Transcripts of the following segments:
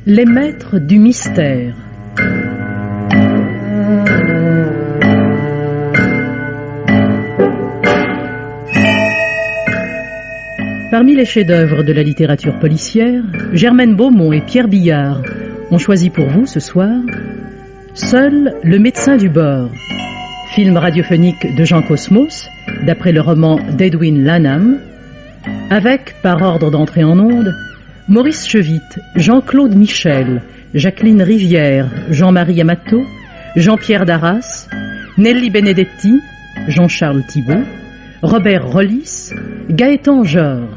Les maîtres du mystère. Parmi les chefs-d'œuvre de la littérature policière, Germaine Beaumont et Pierre Billard ont choisi pour vous ce soir Seul le médecin du bord, film radiophonique de Jean Cosmos, d'après le roman d'Edwin Lanham, avec, par ordre d'entrée en onde, Maurice Chevitte, Jean-Claude Michel, Jacqueline Rivière, Jean-Marie Amato, Jean-Pierre Darras, Nelly Benedetti, Jean-Charles Thibault, Robert Rollis, Gaëtan Genre.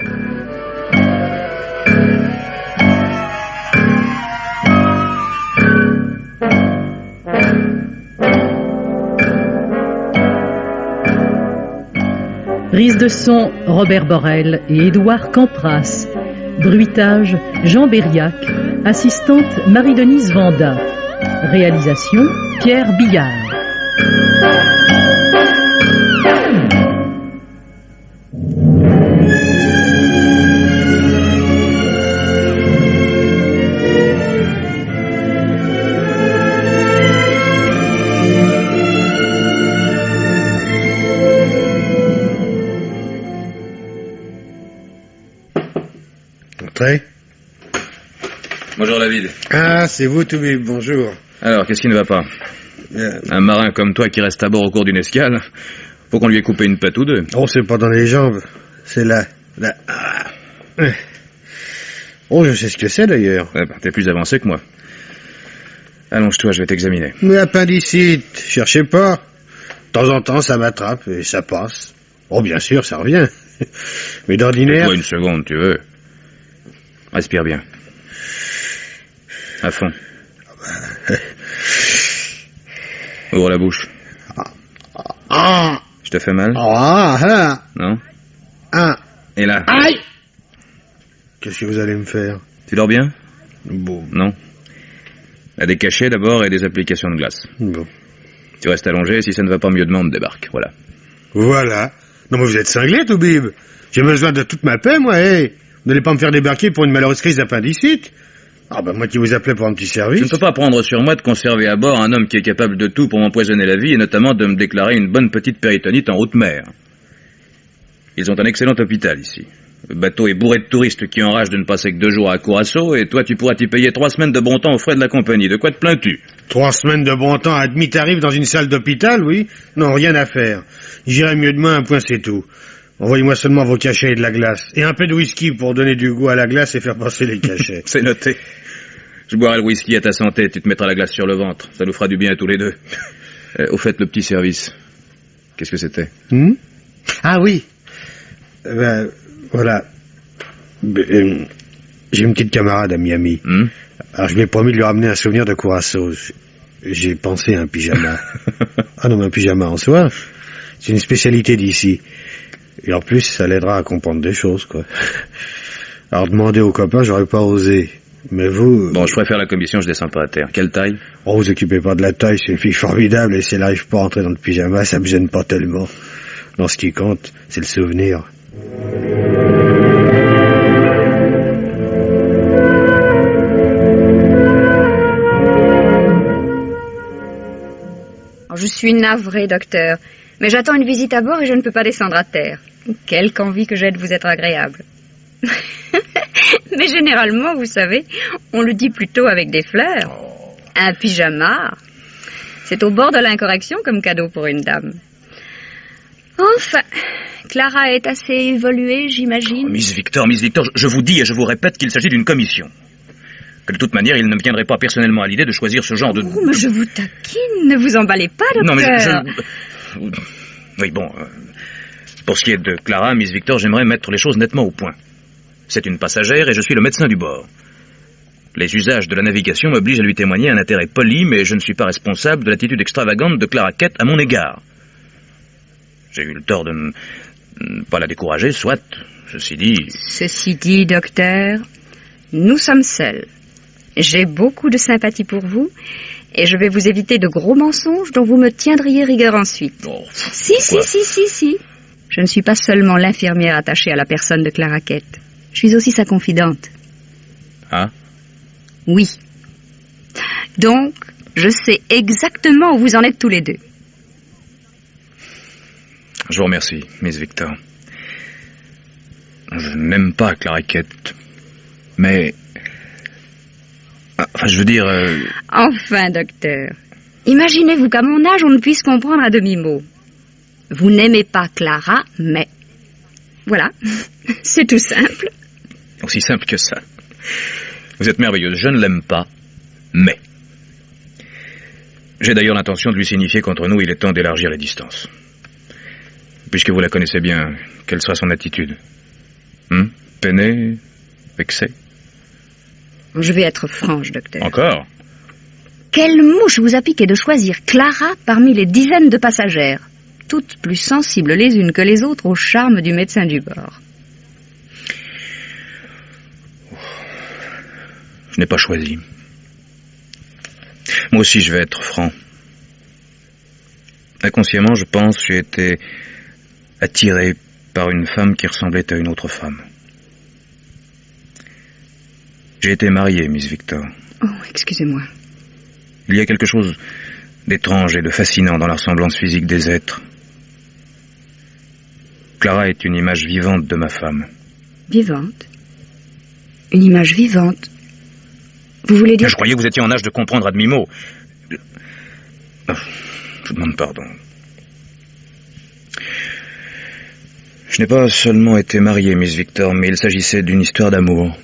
Prise de son, Robert Borel et Édouard Campras. Bruitage, Jean Berriac. Assistante, Marie-Denise Vanda. Réalisation, Pierre Billard. Bonjour David. Ah, c'est vous Toubib, bonjour. Alors, qu'est-ce qui ne va pas? Un marin comme toi qui reste à bord au cours d'une escale, faut qu'on lui ait coupé une patte ou deux. Oh, c'est pas dans les jambes, c'est là. Oh, je sais ce que c'est d'ailleurs. T'es plus avancé que moi. Allonge-toi, je vais t'examiner. Mais appendicite, cherchez pas. De temps en temps, ça m'attrape et ça passe. Oh, bien sûr, ça revient. Mais d'ordinaire... Fais-toi une seconde, tu veux. Respire bien. À fond. Ouvre la bouche. Je te fais mal? Non? Et là? Aïe! Qu'est-ce que vous allez me faire? Tu dors bien? Bon. Non? À des cachets d'abord et des applications de glace. Bon. Tu restes allongé, si ça ne va pas mieux demain, on te débarque. Voilà. Voilà. Non mais vous êtes cinglé, Toubib. J'ai besoin de toute ma paix, moi, Vous n'allez pas me faire débarquer pour une malheureuse crise d'appendicite? Ah ben moi qui vous appelais pour un petit service. Je ne peux pas prendre sur moi de conserver à bord un homme qui est capable de tout pour m'empoisonner la vie et notamment de me déclarer une bonne petite péritonite en haute mer. Ils ont un excellent hôpital ici. Le bateau est bourré de touristes qui enragent de ne passer que 2 jours à Curaçao et toi tu pourras t'y payer 3 semaines de bon temps aux frais de la compagnie. De quoi te plains-tu? 3 semaines de bon temps à demi-tarif dans une salle d'hôpital, oui? Non, rien à faire. J'irai mieux demain, un point c'est tout. Envoyez-moi seulement vos cachets et de la glace. Et un peu de whisky pour donner du goût à la glace et faire passer les cachets. C'est noté. Je boirai le whisky à ta santé, tu te mettras la glace sur le ventre. Ça nous fera du bien à tous les deux. Au fait, le petit service, qu'est-ce que c'était? Ah oui. Voilà. J'ai une petite camarade à Miami. Alors je lui ai promis de lui ramener un souvenir de Curaçao. J'ai pensé à un pyjama. Ah non, mais un pyjama en soi, c'est une spécialité d'ici. Et en plus, ça l'aidera à comprendre des choses, quoi. Alors demander aux copains, j'aurais pas osé. Mais vous... Bon, je préfère la commission, je descends pas à terre. Quelle taille? Oh, vous occupez pas de la taille, c'est une fille formidable, et si elle n'arrive pas à entrer dans le pyjama, ça me gêne pas tellement. Non, ce qui compte, c'est le souvenir. Je suis navrée, docteur, mais j'attends une visite à bord et je ne peux pas descendre à terre. Quelque envie que j'ai de vous être agréable. Mais généralement, vous savez, on le dit plutôt avec des fleurs. Un pyjama, c'est au bord de l'incorrection comme cadeau pour une dame. Enfin, Clara est assez évoluée, j'imagine. Miss Victor, je vous dis et je vous répète qu'il s'agit d'une commission. Que de toute manière, il ne me viendrait pas personnellement à l'idée de choisir ce genre de... Oh, mais je vous taquine, ne vous emballez pas, docteur. Non, mais Oui, bon... Pour ce qui est de Clara, Miss Victor, j'aimerais mettre les choses nettement au point. C'est une passagère et je suis le médecin du bord. Les usages de la navigation m'obligent à lui témoigner un intérêt poli, mais je ne suis pas responsable de l'attitude extravagante de Clara Kett à mon égard. J'ai eu le tort de ne pas la décourager, soit. Ceci dit, docteur, nous sommes seuls. J'ai beaucoup de sympathie pour vous, et je vais vous éviter de gros mensonges dont vous me tiendriez rigueur ensuite. Oh, Si. Je ne suis pas seulement l'infirmière attachée à la personne de Clara Kett. Je suis aussi sa confidente. Ah? Oui. Donc, je sais exactement où vous en êtes tous les deux. Je vous remercie, Miss Victor. Je n'aime pas Clara Kett, mais... Enfin, je veux dire... Enfin, docteur, imaginez-vous qu'à mon âge, on ne puisse comprendre à demi-mot. Vous n'aimez pas Clara, mais... Voilà, c'est tout simple. Aussi simple que ça. Vous êtes merveilleuse, je ne l'aime pas, mais... J'ai d'ailleurs l'intention de lui signifier qu'entre nous, il est temps d'élargir les distances. Puisque vous la connaissez bien, quelle sera son attitude? Peinée? Vexée? Je vais être franche, docteur. Encore? Quelle mouche vous a piqué de choisir Clara parmi les dizaines de passagères, toutes plus sensibles les unes que les autres au charme du médecin du bord? Je n'ai pas choisi. Moi aussi, je vais être franc. Inconsciemment, je pense que j'ai été attiré par une femme qui ressemblait à une autre femme. J'ai été marié, Miss Victor. Oh, excusez-moi. Il y a quelque chose d'étrange et de fascinant dans la ressemblance physique des êtres. Clara est une image vivante de ma femme. Vivante? Une image vivante? Vous voulez dire... Je croyais que vous étiez en âge de comprendre à demi-mot. Je vous demande pardon. Je n'ai pas seulement été marié, Miss Victor, mais il s'agissait d'une histoire d'amour.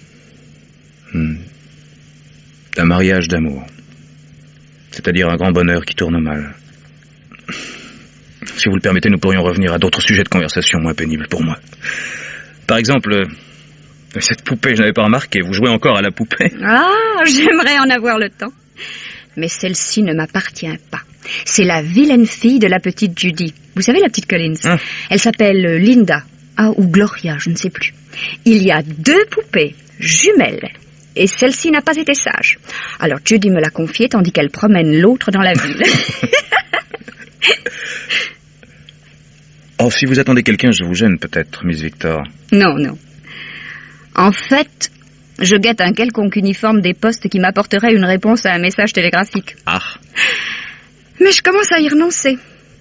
D'un mariage d'amour. C'est-à-dire un grand bonheur qui tourne mal. Si vous le permettez, nous pourrions revenir à d'autres sujets de conversation moins pénibles pour moi. Par exemple, cette poupée, je n'avais pas remarqué. Vous jouez encore à la poupée? Ah, j'aimerais en avoir le temps. Mais celle-ci ne m'appartient pas. C'est la vilaine fille de la petite Judy. Vous savez, la petite Collins. Elle s'appelle Linda. Ou Gloria, je ne sais plus. Il y a 2 poupées jumelles. Et celle-ci n'a pas été sage. Alors Judy me l'a confiée tandis qu'elle promène l'autre dans la ville. Oh, si vous attendez quelqu'un, je vous gêne peut-être, Miss Victor. Non, non. En fait, je guette un quelconque uniforme des postes qui m'apporterait une réponse à un message télégraphique. Ah. Mais je commence à y renoncer.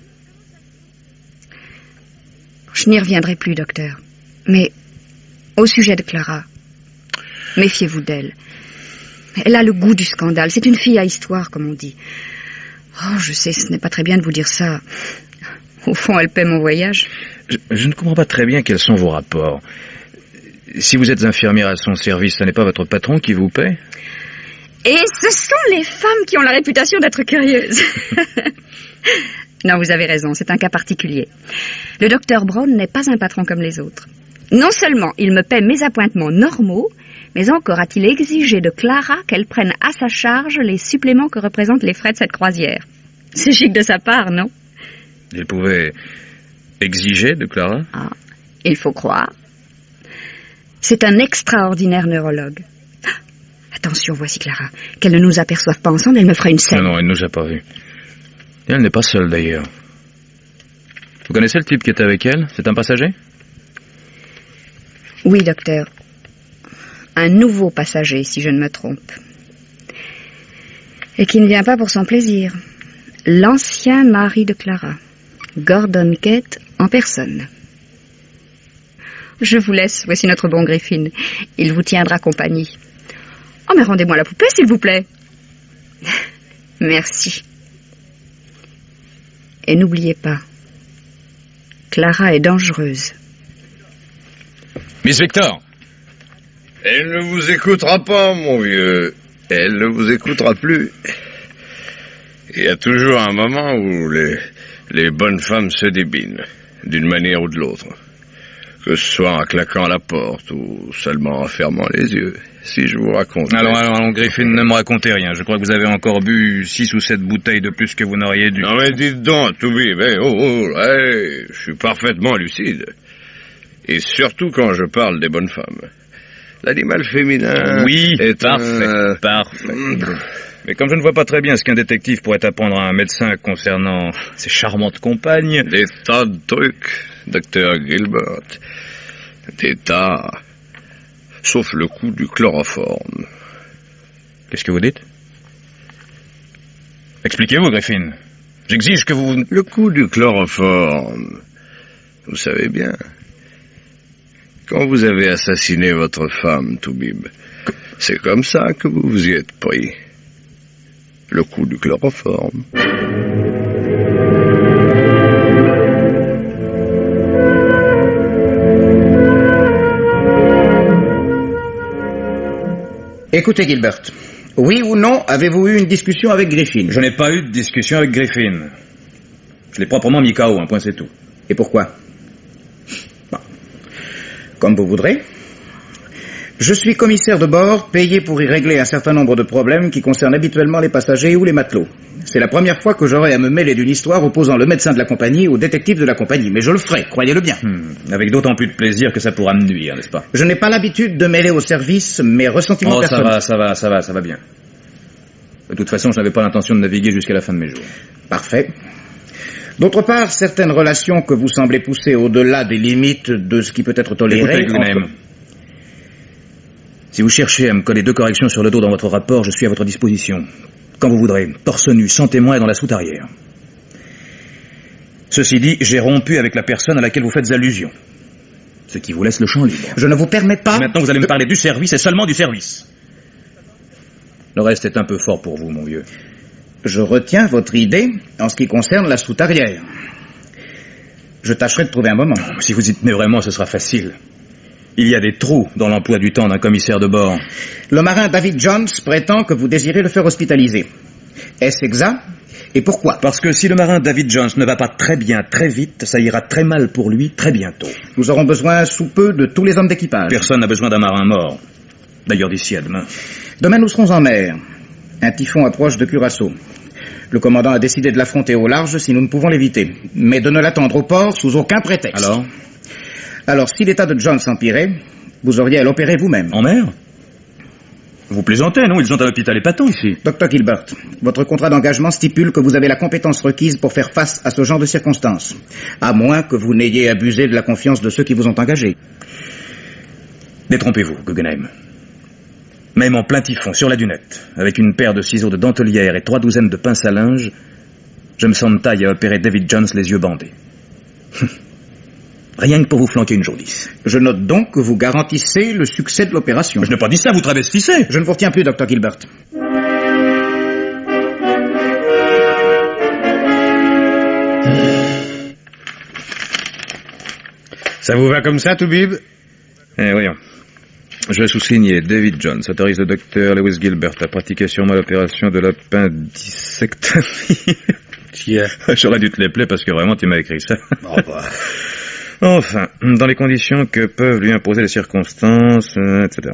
Je n'y reviendrai plus, docteur. Mais au sujet de Clara, méfiez-vous d'elle. Elle a le goût du scandale. C'est une fille à histoire, comme on dit. Oh, je sais, ce n'est pas très bien de vous dire ça. Au fond, elle paie mon voyage. Je ne comprends pas très bien quels sont vos rapports. Si vous êtes infirmière à son service, ce n'est pas votre patron qui vous paie? Et ce sont les femmes qui ont la réputation d'être curieuses. Non, vous avez raison, c'est un cas particulier. Le docteur Brown n'est pas un patron comme les autres. Non seulement il me paie mes appointements normaux, mais encore a-t-il exigé de Clara qu'elle prenne à sa charge les suppléments que représentent les frais de cette croisière. C'est chic de sa part, non? Il pouvait exiger de Clara? Ah, il faut croire. C'est un extraordinaire neurologue. Attention, voici Clara. Qu'elle ne nous aperçoive pas ensemble, elle me fera une scène. Non, elle ne nous a pas vus. Et elle n'est pas seule, d'ailleurs. Vous connaissez le type qui est avec elle? C'est un passager? Oui, docteur. Un nouveau passager, si je ne me trompe. Et qui ne vient pas pour son plaisir. L'ancien mari de Clara. Gordon Kett en personne. Je vous laisse, voici notre bon Griffin. Il vous tiendra compagnie. Oh, mais rendez-moi la poupée, s'il vous plaît. Merci. Et n'oubliez pas, Clara est dangereuse. Miss Victor! Elle ne vous écoutera pas, mon vieux. Elle ne vous écoutera plus. Il y a toujours un moment où les bonnes femmes se débinent, d'une manière ou de l'autre. Que ce soit en claquant la porte ou seulement en fermant les yeux. Si je vous raconte... Allons, Griffin, ne me racontez rien. Je crois que vous avez encore bu 6 ou 7 bouteilles de plus que vous n'auriez dû. Non mais dites donc, Toubi, je suis parfaitement lucide. Et surtout quand je parle des bonnes femmes. L'animal féminin... Oui, est parfait. Mais comme je ne vois pas très bien ce qu'un détective pourrait apprendre à un médecin concernant ses charmantes compagnes... Des tas de trucs, docteur Gilbert. Des tas... Sauf le coup du chloroforme. Qu'est-ce que vous dites? Expliquez-vous, Griffin. J'exige que vous... Le coup du chloroforme. Vous savez bien. Quand vous avez assassiné votre femme, Toubib, c'est comme ça que vous vous y êtes pris. Le coup du chloroforme. Écoutez, Gilbert. Oui ou non, avez-vous eu une discussion avec Griffin? Je n'ai pas eu de discussion avec Griffin. Je l'ai proprement mis KO, un point c'est tout. Et pourquoi? Bon. Comme vous voudrez. Je suis commissaire de bord, payé pour y régler un certain nombre de problèmes qui concernent habituellement les passagers ou les matelots. C'est la première fois que j'aurai à me mêler d'une histoire opposant le médecin de la compagnie au détective de la compagnie, mais je le ferai, croyez-le bien. Avec d'autant plus de plaisir que ça pourra me nuire, n'est-ce pas? Je n'ai pas l'habitude de mêler au service mes ressentiments personnels. Ça va bien. De toute façon, je n'avais pas l'intention de naviguer jusqu'à la fin de mes jours. Parfait. D'autre part, certaines relations que vous semblez pousser au-delà des limites de ce qui peut être toléré... Écoutez, si vous cherchez à me coller 2 corrections sur le dos dans votre rapport, je suis à votre disposition. Quand vous voudrez, torse nu, sans témoin et dans la soute arrière. Ceci dit, j'ai rompu avec la personne à laquelle vous faites allusion. Ce qui vous laisse le champ libre. Je ne vous permets pas... Et maintenant, vous allez me parler du service et seulement du service. Le reste est un peu fort pour vous, mon vieux. Je retiens votre idée en ce qui concerne la soute arrière. Je tâcherai de trouver un moment. Si vous y tenez vraiment, ce sera facile. Il y a des trous dans l'emploi du temps d'un commissaire de bord. Le marin David Jones prétend que vous désirez le faire hospitaliser. Est-ce exact? Et pourquoi? Parce que si le marin David Jones ne va pas très bien, très vite, ça ira très mal pour lui très bientôt. Nous aurons besoin sous peu de tous les hommes d'équipage. Personne n'a besoin d'un marin mort. D'ailleurs, d'ici à demain. Demain, nous serons en mer. Un typhon approche de Curaçao. Le commandant a décidé de l'affronter au large si nous ne pouvons l'éviter, mais de ne l'attendre au port sous aucun prétexte. Alors, si l'état de Jones empirait, vous auriez à l'opérer vous-même. En mer? Vous plaisantez, non? Ils ont un hôpital épatant ici. Dr. Gilbert, votre contrat d'engagement stipule que vous avez la compétence requise pour faire face à ce genre de circonstances, à moins que vous n'ayez abusé de la confiance de ceux qui vous ont engagé. Détrompez-vous, Guggenheim. Même en plein typhon, sur la dunette, avec une paire de ciseaux de dentelière et 3 douzaines de pinces à linge, je me sens de taille à opérer David Jones les yeux bandés. Rien que pour vous flanquer une jaunisse. Je note donc que vous garantissez le succès de l'opération. Je n'ai pas dit ça, vous travestissez. Je ne vous retiens plus, Dr. Gilbert. Ça vous va comme ça, Toubib? Voyons. Je vais sous-signer. David Jones autorise le docteur Lewis Gilbert à pratiquer sur moi l'opération de l'appendicectomie. Tiens. J'aurais dû te l'appeler parce que vraiment tu m'as écrit ça. Oh, bah. Enfin, dans les conditions que peuvent lui imposer les circonstances, etc.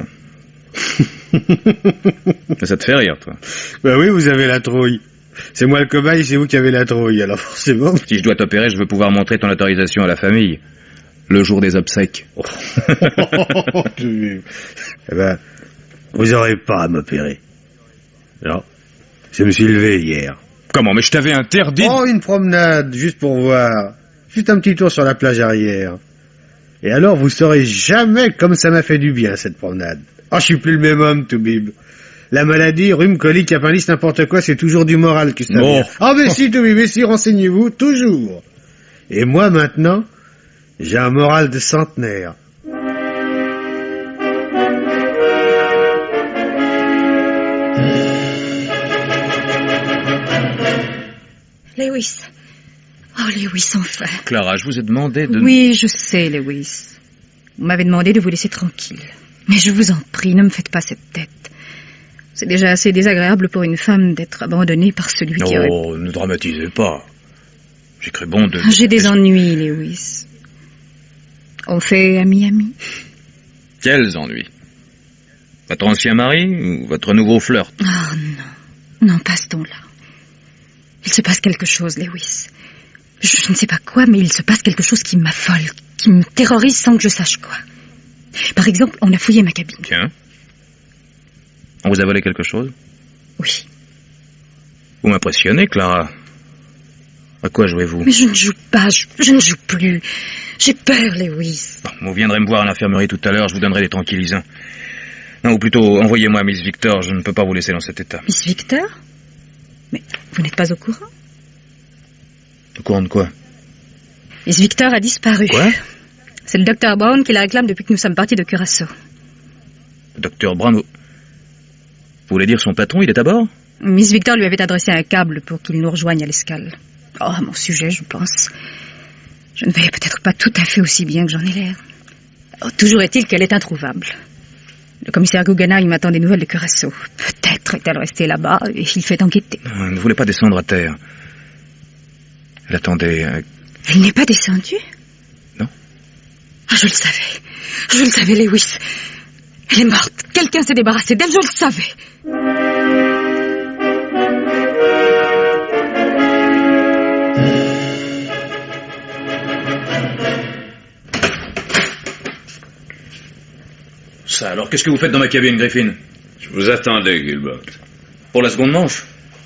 Ça te fait rire, toi? Ben oui, vous avez la trouille. C'est moi le cobaye, c'est vous qui avez la trouille, alors forcément... Si je dois t'opérer, je veux pouvoir montrer ton autorisation à la famille. Le jour des obsèques. Oh. Eh ben, vous aurez pas à m'opérer. Non. Je me suis levé hier. Comment? Mais je t'avais interdit... Oh, une promenade, juste pour voir. Juste un petit tour sur la plage arrière. Et alors, vous saurez jamais comme ça m'a fait du bien, cette promenade. Oh, je suis plus le même homme, Toubib. La maladie, rhume, colique, appendix, n'importe quoi, c'est toujours du moral que ça vient. Ah, mais si, Toubib, mais si, renseignez-vous, toujours. Et moi, maintenant, j'ai un moral de centenaire. Lewis. Oh, Lewis, enfin. Clara, je vous ai demandé de... Oui, je sais, Lewis. Vous m'avez demandé de vous laisser tranquille. Mais je vous en prie, ne me faites pas cette tête. C'est déjà assez désagréable pour une femme d'être abandonnée par celui qui aurait... Oh, ne dramatisez pas. J'ai cru bon de... J'ai des ennuis, Lewis. On fait ami-ami. Quels ennuis? Votre ancien mari ou votre nouveau flirt? Oh non. Non, pas ce ton-là. Il se passe quelque chose, Lewis. Je ne sais pas quoi, mais il se passe quelque chose qui m'affole, qui me terrorise sans que je sache quoi. Par exemple, on a fouillé ma cabine. Tiens. On vous a volé quelque chose? Oui. Vous m'impressionnez, Clara. À quoi jouez-vous? Mais je ne joue pas, je ne joue plus. J'ai peur, Lewis. Bon, vous viendrez me voir à l'infirmerie tout à l'heure, je vous donnerai des tranquillisants. Non, ou plutôt, envoyez-moi Miss Victor, je ne peux pas vous laisser dans cet état. Miss Victor? Mais vous n'êtes pas au courant? Au courant de quoi? Miss Victor a disparu. Quoi? C'est le docteur Brown qui la réclame depuis que nous sommes partis de Curaçao. Le docteur Brown... Vous voulez dire son patron, il est à bord? Miss Victor lui avait adressé un câble pour qu'il nous rejoigne à l'escale. Oh, à mon sujet, je pense. Je ne vais peut-être pas tout à fait aussi bien que j'en ai l'air. Oh, toujours est-il qu'elle est introuvable. Le commissaire Guggenheim m'attend des nouvelles de Curaçao. Peut-être est-elle restée là-bas et il fait enquêter. Non, elle ne voulait pas descendre à terre. Elle attendait... Elle n'est pas descendue? Non. Ah, je le savais. Je le savais, Lewis. Elle est morte. Quelqu'un s'est débarrassé d'elle, je le savais. Ça, alors qu'est-ce que vous faites dans ma cabine, Griffin? Je vous attendais, Gilbert. Pour la seconde manche?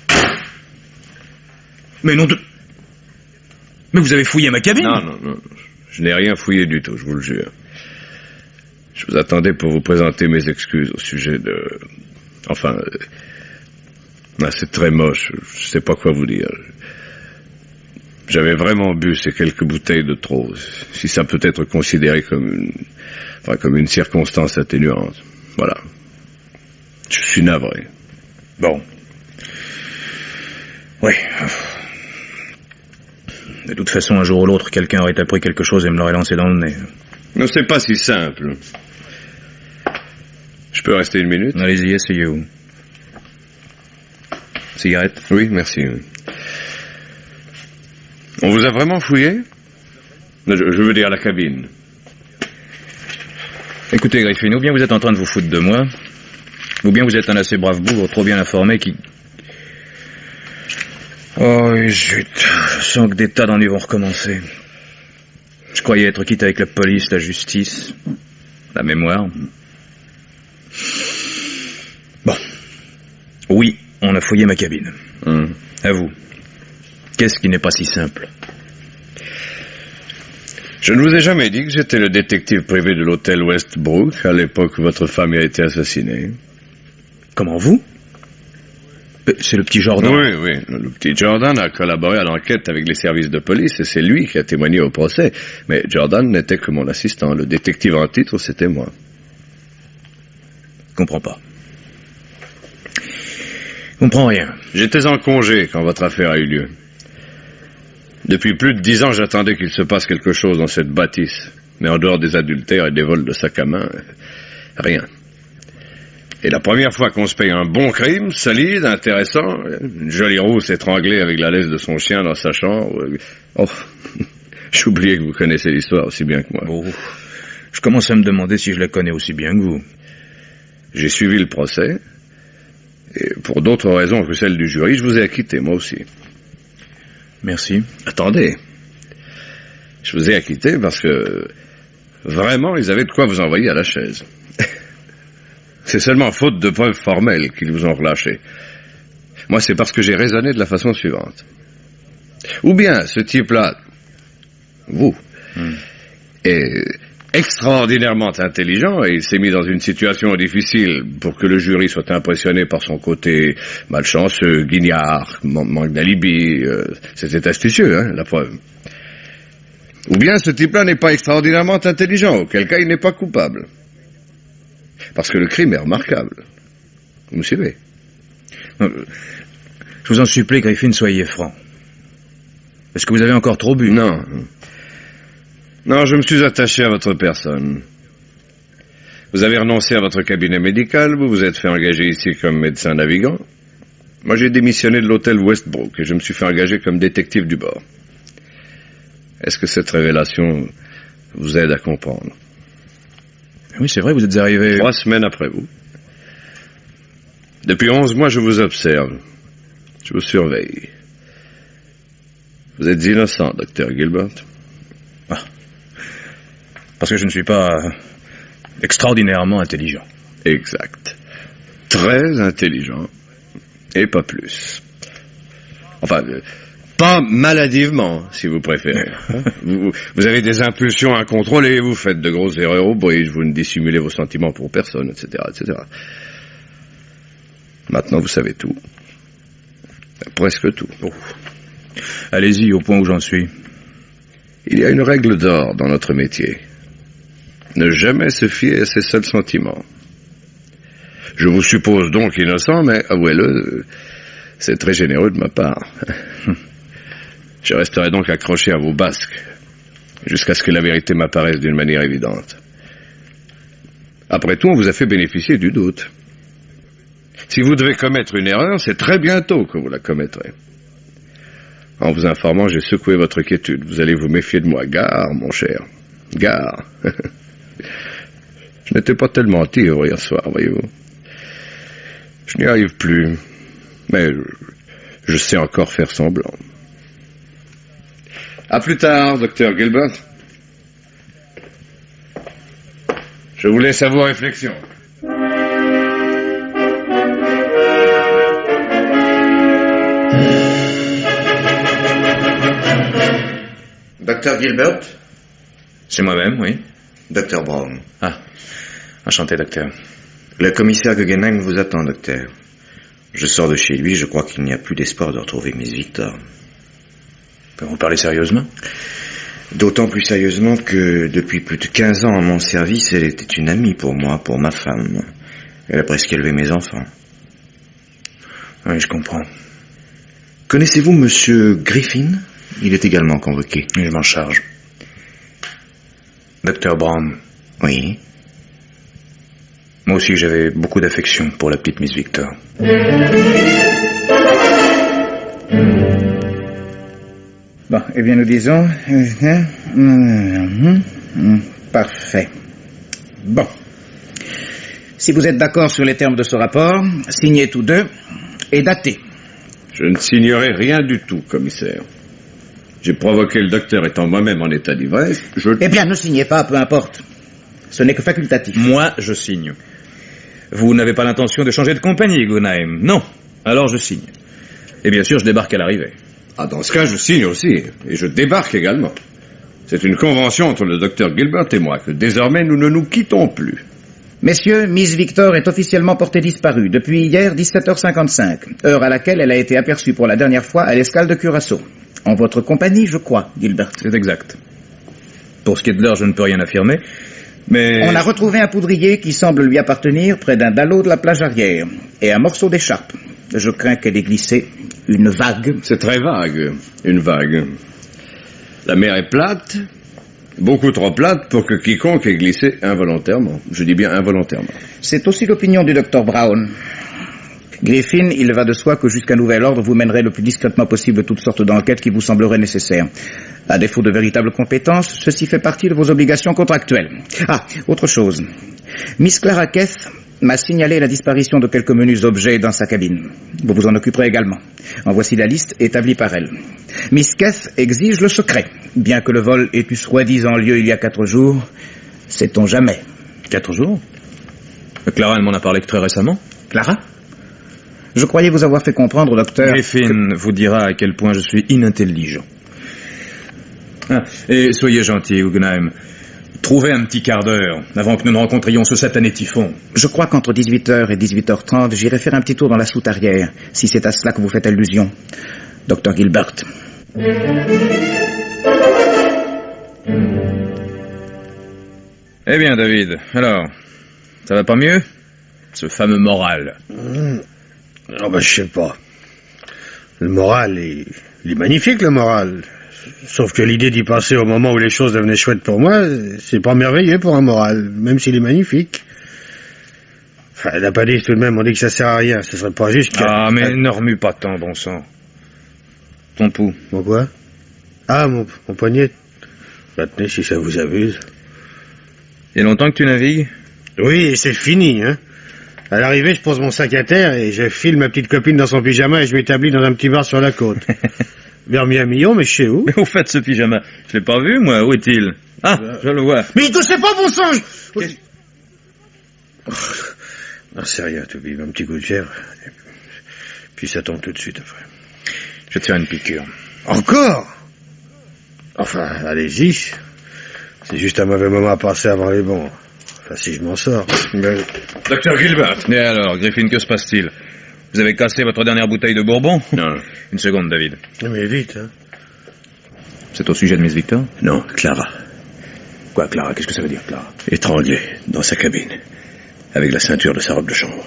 Mais non de... Mais vous avez fouillé ma cabine? Non. Je n'ai rien fouillé du tout, je vous le jure. Je vous attendais pour vous présenter mes excuses au sujet de... Enfin... c'est très moche, je sais pas quoi vous dire. J'avais vraiment bu ces quelques bouteilles de trop, si ça peut être considéré comme une circonstance atténuante. Voilà. Je suis navré. Bon. Oui. De toute façon, un jour ou l'autre, quelqu'un aurait appris quelque chose et me l'aurait lancé dans le nez. Non, c'est pas si simple. Je peux rester une minute? Allez-y, essayez-vous. Cigarette? Oui, merci. On vous a vraiment fouillé? Je veux dire la cabine. Écoutez, Griffin, ou bien vous êtes en train de vous foutre de moi, ou bien vous êtes un assez brave bougre, trop bien informé qui... Oh, zut, je sens que des tas d'ennuis vont recommencer. Je croyais être quitte avec la police, la justice, la mémoire. Bon. Oui, on a fouillé ma cabine. À vous. Qu'est-ce qui n'est pas si simple? Je ne vous ai jamais dit que j'étais le détective privé de l'hôtel Westbrook à l'époque où votre femme a été assassinée. Comment vous? C'est le petit Jordan. Oui. Le petit Jordan a collaboré à l'enquête avec les services de police et c'est lui qui a témoigné au procès. Mais Jordan n'était que mon assistant. Le détective en titre, c'était moi. Comprends pas. Comprends rien. J'étais en congé quand votre affaire a eu lieu. Depuis plus de 10 ans, j'attendais qu'il se passe quelque chose dans cette bâtisse. Mais en dehors des adultères et des vols de sac à main, rien. Et la première fois qu'on se paye un bon crime, solide, intéressant, une jolie rousse étranglée avec la laisse de son chien dans sa chambre... Oh, j'oubliais que vous connaissez l'histoire aussi bien que moi. Oh, je commence à me demander si je la connais aussi bien que vous. J'ai suivi le procès, et pour d'autres raisons que celles du jury, je vous ai acquitté, moi aussi. Merci. Attendez. Je vous ai acquitté parce que... Vraiment, ils avaient de quoi vous envoyer à la chaise. C'est seulement faute de preuves formelles qu'ils vous ont relâché. Moi, c'est parce que j'ai raisonné de la façon suivante. Ou bien, ce type-là, vous, est extraordinairement intelligent et il s'est mis dans une situation difficile pour que le jury soit impressionné par son côté malchanceux, guignard, manque d'alibi. C'était astucieux, hein, la preuve. Ou bien ce type-là n'est pas extraordinairement intelligent, auquel cas il n'est pas coupable. Parce que le crime est remarquable. Vous me suivez? Je vous en supplie, Griffin, soyez franc. Est-ce que vous avez encore trop bu? Non. Non, je me suis attaché à votre personne. Vous avez renoncé à votre cabinet médical, vous vous êtes fait engager ici comme médecin navigant. Moi, j'ai démissionné de l'hôtel Westbrook et je me suis fait engager comme détective du bord. Est-ce que cette révélation vous aide à comprendre? Oui, c'est vrai, vous êtes arrivé... 3 semaines après vous. Depuis 11 mois, je vous observe. Je vous surveille. Vous êtes innocent, docteur Gilbert. Ah. Parce que je ne suis pas extraordinairement intelligent. Exact. Très intelligent. Et pas plus. Enfin, Pas maladivement, si vous préférez. Vous avez des impulsions incontrôlées, vous faites de grosses erreurs au bridge, vous ne dissimulez vos sentiments pour personne, etc., etc. Maintenant, vous savez tout. Presque tout. Oh. Allez-y, au point où j'en suis. Il y a une règle d'or dans notre métier. Ne jamais se fier à ses seuls sentiments. Je vous suppose donc innocent, mais avouez-le, c'est très généreux de ma part. Je resterai donc accroché à vos basques, jusqu'à ce que la vérité m'apparaisse d'une manière évidente. Après tout, on vous a fait bénéficier du doute. Si vous devez commettre une erreur, c'est très bientôt que vous la commettrez. En vous informant, j'ai secoué votre quiétude. Vous allez vous méfier de moi. Gare, mon cher. Gare. Je n'étais pas tellement ivre hier soir, voyez-vous. Je n'y arrive plus. Mais je sais encore faire semblant. À plus tard, docteur Gilbert. Je vous laisse à vos réflexions. Docteur Gilbert? C'est moi-même, oui. Docteur Brown. Ah, enchanté, docteur. Le commissaire Guggenheim vous attend, docteur. Je sors de chez lui, je crois qu'il n'y a plus d'espoir de retrouver Miss Victor. Vous parlez sérieusement? D'autant plus sérieusement que depuis plus de 15 ans à mon service, elle était une amie pour moi, pour ma femme. Elle a presque élevé mes enfants. Oui, je comprends. Connaissez-vous Monsieur Griffin? Il est également convoqué. Je m'en charge. Docteur Brown. Oui. Moi aussi, j'avais beaucoup d'affection pour la petite Miss Victor. Bon, eh bien, nous disons... Parfait. Bon. Si vous êtes d'accord sur les termes de ce rapport, signez tous deux et datez. Je ne signerai rien du tout, commissaire. J'ai provoqué le docteur étant moi-même en état d'ivresse. Eh bien, ne signez pas, peu importe. Ce n'est que facultatif. Moi, je signe. Vous n'avez pas l'intention de changer de compagnie, Guggenheim? Non. Alors je signe. Et bien sûr, je débarque à l'arrivée. Ah, dans ce cas, je signe aussi. Et je débarque également. C'est une convention entre le docteur Gilbert et moi, que désormais nous ne nous quittons plus. Messieurs, Miss Victor est officiellement portée disparue depuis hier 17h55, heure à laquelle elle a été aperçue pour la dernière fois à l'escale de Curaçao. En votre compagnie, je crois, Gilbert. C'est exact. Pour ce qui est de l'heure, je ne peux rien affirmer, mais... On a retrouvé un poudrier qui semble lui appartenir près d'un ballot de la plage arrière, et un morceau d'écharpe. Je crains qu'elle ait glissé une vague. C'est très vague, une vague. La mer est plate, beaucoup trop plate pour que quiconque ait glissé involontairement. Je dis bien involontairement. C'est aussi l'opinion du docteur Brown. Griffin, il va de soi que jusqu'à nouvel ordre, vous mènerez le plus discrètement possible toutes sortes d'enquêtes qui vous sembleraient nécessaires. À défaut de véritables compétences, ceci fait partie de vos obligations contractuelles. Ah, autre chose. Miss Clara Keth m'a signalé la disparition de quelques menus objets dans sa cabine. Vous vous en occuperez également. En voici la liste établie par elle. Miss Keth exige le secret. Bien que le vol ait eu soi-disant lieu il y a 4 jours, sait-on jamais. 4 jours? Clara, elle m'en a parlé que très récemment. Clara? Je croyais vous avoir fait comprendre, docteur... Griffin vous dira à quel point je suis inintelligent. Ah, et soyez gentil, Guggenheim. Trouvez un petit quart d'heure avant que nous ne rencontrions ce satané typhon. Je crois qu'entre 18h et 18h30, j'irai faire un petit tour dans la soute arrière, si c'est à cela que vous faites allusion. Docteur Gilbert. Eh bien, David, alors, ça va pas mieux? Ce fameux moral. Oh ben, je sais pas. Le moral, il est magnifique, le moral. Sauf que l'idée d'y passer au moment où les choses devenaient chouettes pour moi, c'est pas merveilleux pour un moral, même s'il est magnifique. Enfin, elle n'a pas dit tout de même, on dit que ça sert à rien, ce serait pas juste que... Ah, mais ne remue pas tant, bon sang. Ton pouls. Mon quoi? Ah, mon poignet. Tenez, si ça vous amuse. Il y a longtemps que tu navigues? Oui, et c'est fini, hein. À l'arrivée, je pose mon sac à terre et je file ma petite copine dans son pyjama et je m'établis dans un petit bar sur la côte. Vers Miami, mais je sais où. Mais au fait, ce pyjama, je l'ai pas vu, moi. Où est-il? Ah, je le vois. Mais il touchait pas, bon sang! Non, c'est rien, Toby, un petit coup de fièvre. Puis ça tombe tout de suite après. Je vais te faire une piqûre. Encore? Enfin, allez-y. C'est juste un mauvais moment à passer avant les bons. Enfin, si je m'en sors. Mais... Docteur Gilbert. Et alors, Griffin, que se passe-t-il? Vous avez cassé votre dernière bouteille de Bourbon? Non. Une seconde, David. Mais vite, hein. C'est au sujet de Miss Victor? Non, Clara. Quoi, Clara? Qu'est-ce que ça veut dire, Clara? Étranglée dans sa cabine, avec la ceinture de sa robe de chambre.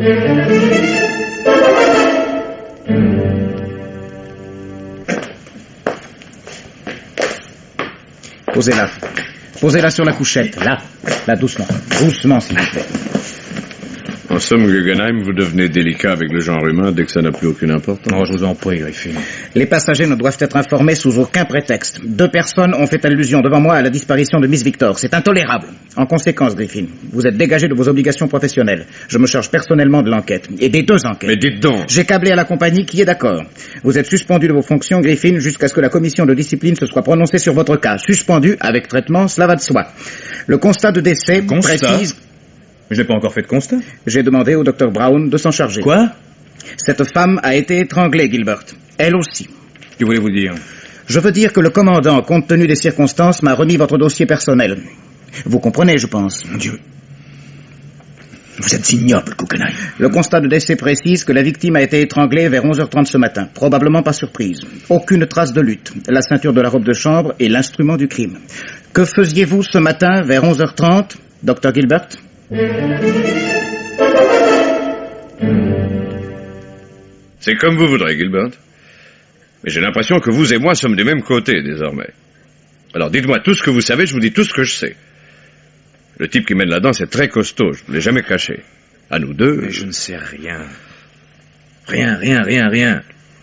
Posez-la. Posez-la sur la couchette. Là. Là, doucement. Doucement, s'il vous plaît. En somme, Guggenheim, vous devenez délicat avec le genre humain dès que ça n'a plus aucune importance. Non, je vous en prie, Griffin. Les passagers ne doivent être informés sous aucun prétexte. 2 personnes ont fait allusion devant moi à la disparition de Miss Victor. C'est intolérable. En conséquence, Griffin, vous êtes dégagé de vos obligations professionnelles. Je me charge personnellement de l'enquête. Et des 2 enquêtes. Mais dites donc. J'ai câblé à la compagnie qui est d'accord. Vous êtes suspendu de vos fonctions, Griffin, jusqu'à ce que la commission de discipline se soit prononcée sur votre cas. Suspendu avec traitement, cela va de soi. Le constat de décès précise... Je n'ai pas encore fait de constat. J'ai demandé au Dr Brown de s'en charger. Quoi? Cette femme a été étranglée, Gilbert. Elle aussi. Que voulez-vous dire? Je veux dire que le commandant, compte tenu des circonstances, m'a remis votre dossier personnel. Vous comprenez, je pense. Mon Dieu. Vous êtes ignoble, Guggenheim. Le constat de décès précise que la victime a été étranglée vers 11h30 ce matin. Probablement par surprise. Aucune trace de lutte. La ceinture de la robe de chambre est l'instrument du crime. Que faisiez-vous ce matin vers 11h30, Dr Gilbert? C'est comme vous voudrez, Gilbert. Mais j'ai l'impression que vous et moi sommes du même côté, désormais. Alors dites-moi tout ce que vous savez, je vous dis tout ce que je sais. Le type qui mène la danse est très costaud, je ne l'ai jamais caché. À nous deux... Mais je ne sais rien. Rien.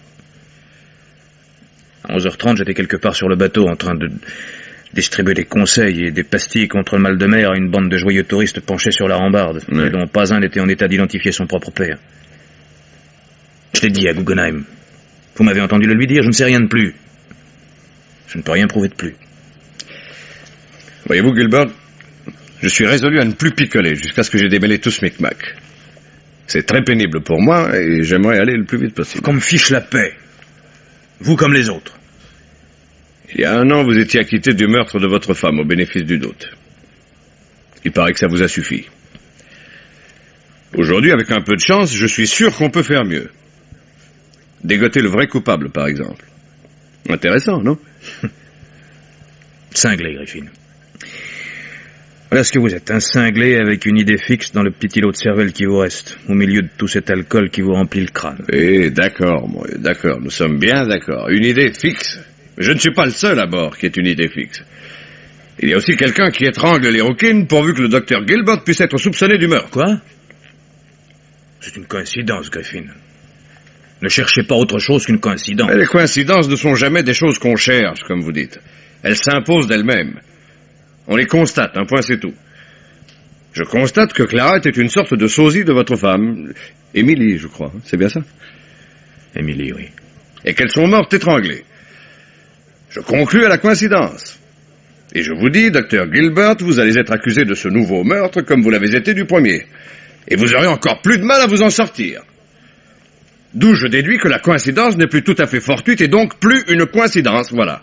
À 11h30, j'étais quelque part sur le bateau en train de distribuer des conseils et des pastilles contre le mal de mer à une bande de joyeux touristes penchés sur la rambarde, et dont pas un n'était en état d'identifier son propre père. Je l'ai dit à Guggenheim. Vous m'avez entendu le lui dire, je ne sais rien de plus. Je ne peux rien prouver de plus. Voyez-vous, Gilbert, je suis résolu à ne plus picoler jusqu'à ce que j'ai démêlé tout ce micmac. C'est très pénible pour moi et j'aimerais aller le plus vite possible. Qu'on me fiche la paix. Vous comme les autres. Il y a 1 an, vous étiez acquitté du meurtre de votre femme au bénéfice du doute. Il paraît que ça vous a suffi. Aujourd'hui, avec un peu de chance, je suis sûr qu'on peut faire mieux. Dégoter le vrai coupable, par exemple. Intéressant, non? Cinglé, Griffin. Voilà ce que vous êtes, un cinglé avec une idée fixe dans le petit îlot de cervelle qui vous reste, au milieu de tout cet alcool qui vous remplit le crâne. Eh, d'accord, moi, d'accord, nous sommes bien d'accord. Une idée fixe. Mais je ne suis pas le seul à bord qui ait une idée fixe. Il y a aussi quelqu'un qui étrangle les rouquines pourvu que le docteur Gilbert puisse être soupçonné du meurtre. Quoi? C'est une coïncidence, Griffin. Ne cherchez pas autre chose qu'une coïncidence. Mais les coïncidences ne sont jamais des choses qu'on cherche, comme vous dites. Elles s'imposent d'elles-mêmes. On les constate, un point c'est tout. Je constate que Clara était une sorte de sosie de votre femme, Émilie, je crois, c'est bien ça? Émilie, oui. Et qu'elles sont mortes étranglées. Je conclus à la coïncidence. Et je vous dis, docteur Gilbert, vous allez être accusé de ce nouveau meurtre comme vous l'avez été du premier. Et vous aurez encore plus de mal à vous en sortir. D'où je déduis que la coïncidence n'est plus tout à fait fortuite et donc plus une coïncidence, voilà.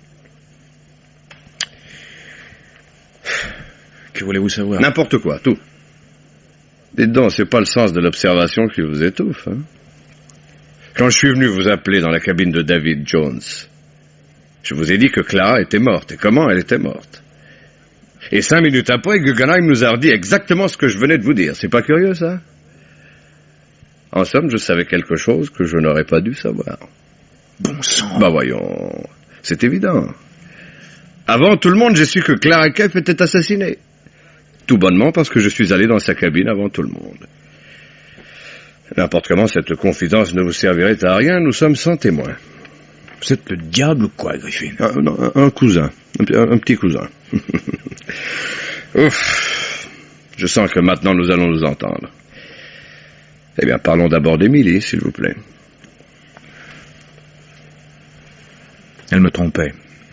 Que voulez-vous savoir? N'importe quoi, tout. Dites donc, c'est pas le sens de l'observation qui vous étouffe, hein? Quand je suis venu vous appeler dans la cabine de David Jones, je vous ai dit que Clara était morte, et comment elle était morte. Et 5 minutes après, Guggenheim nous a redit exactement ce que je venais de vous dire. C'est pas curieux, ça? En somme, je savais quelque chose que je n'aurais pas dû savoir. Bon sang. Bah voyons, c'est évident. Avant tout le monde, j'ai su que Clara Keff était assassinée. Tout bonnement parce que je suis allé dans sa cabine avant tout le monde. N'importe comment, cette confidence ne vous servirait à rien, nous sommes sans témoins. Vous êtes le diable ou quoi, Griffin? Non, un cousin. Un petit cousin. Ouf. Je sens que maintenant nous allons nous entendre. Eh bien, parlons d'abord d'Émilie, s'il vous plaît. Elle me trompait.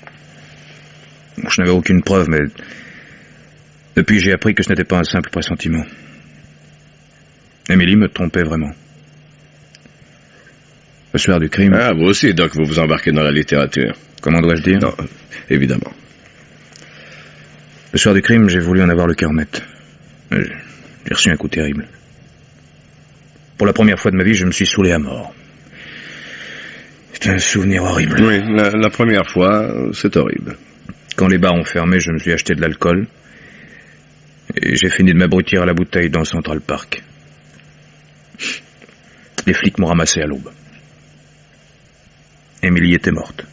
Je n'avais aucune preuve, mais depuis j'ai appris que ce n'était pas un simple pressentiment. Émilie me trompait vraiment. Le soir du crime... Ah, vous aussi, Doc, vous vous embarquez dans la littérature. Comment dois-je dire? Non, évidemment. Le soir du crime, j'ai voulu en avoir le cœur net. J'ai reçu un coup terrible. Pour la première fois de ma vie, je me suis saoulé à mort. C'est un souvenir horrible. Oui, la première fois, c'est horrible. Quand les bars ont fermé, je me suis acheté de l'alcool. Et j'ai fini de m'abrutir à la bouteille dans Central Park. Les flics m'ont ramassé à l'aube. Émilie était morte.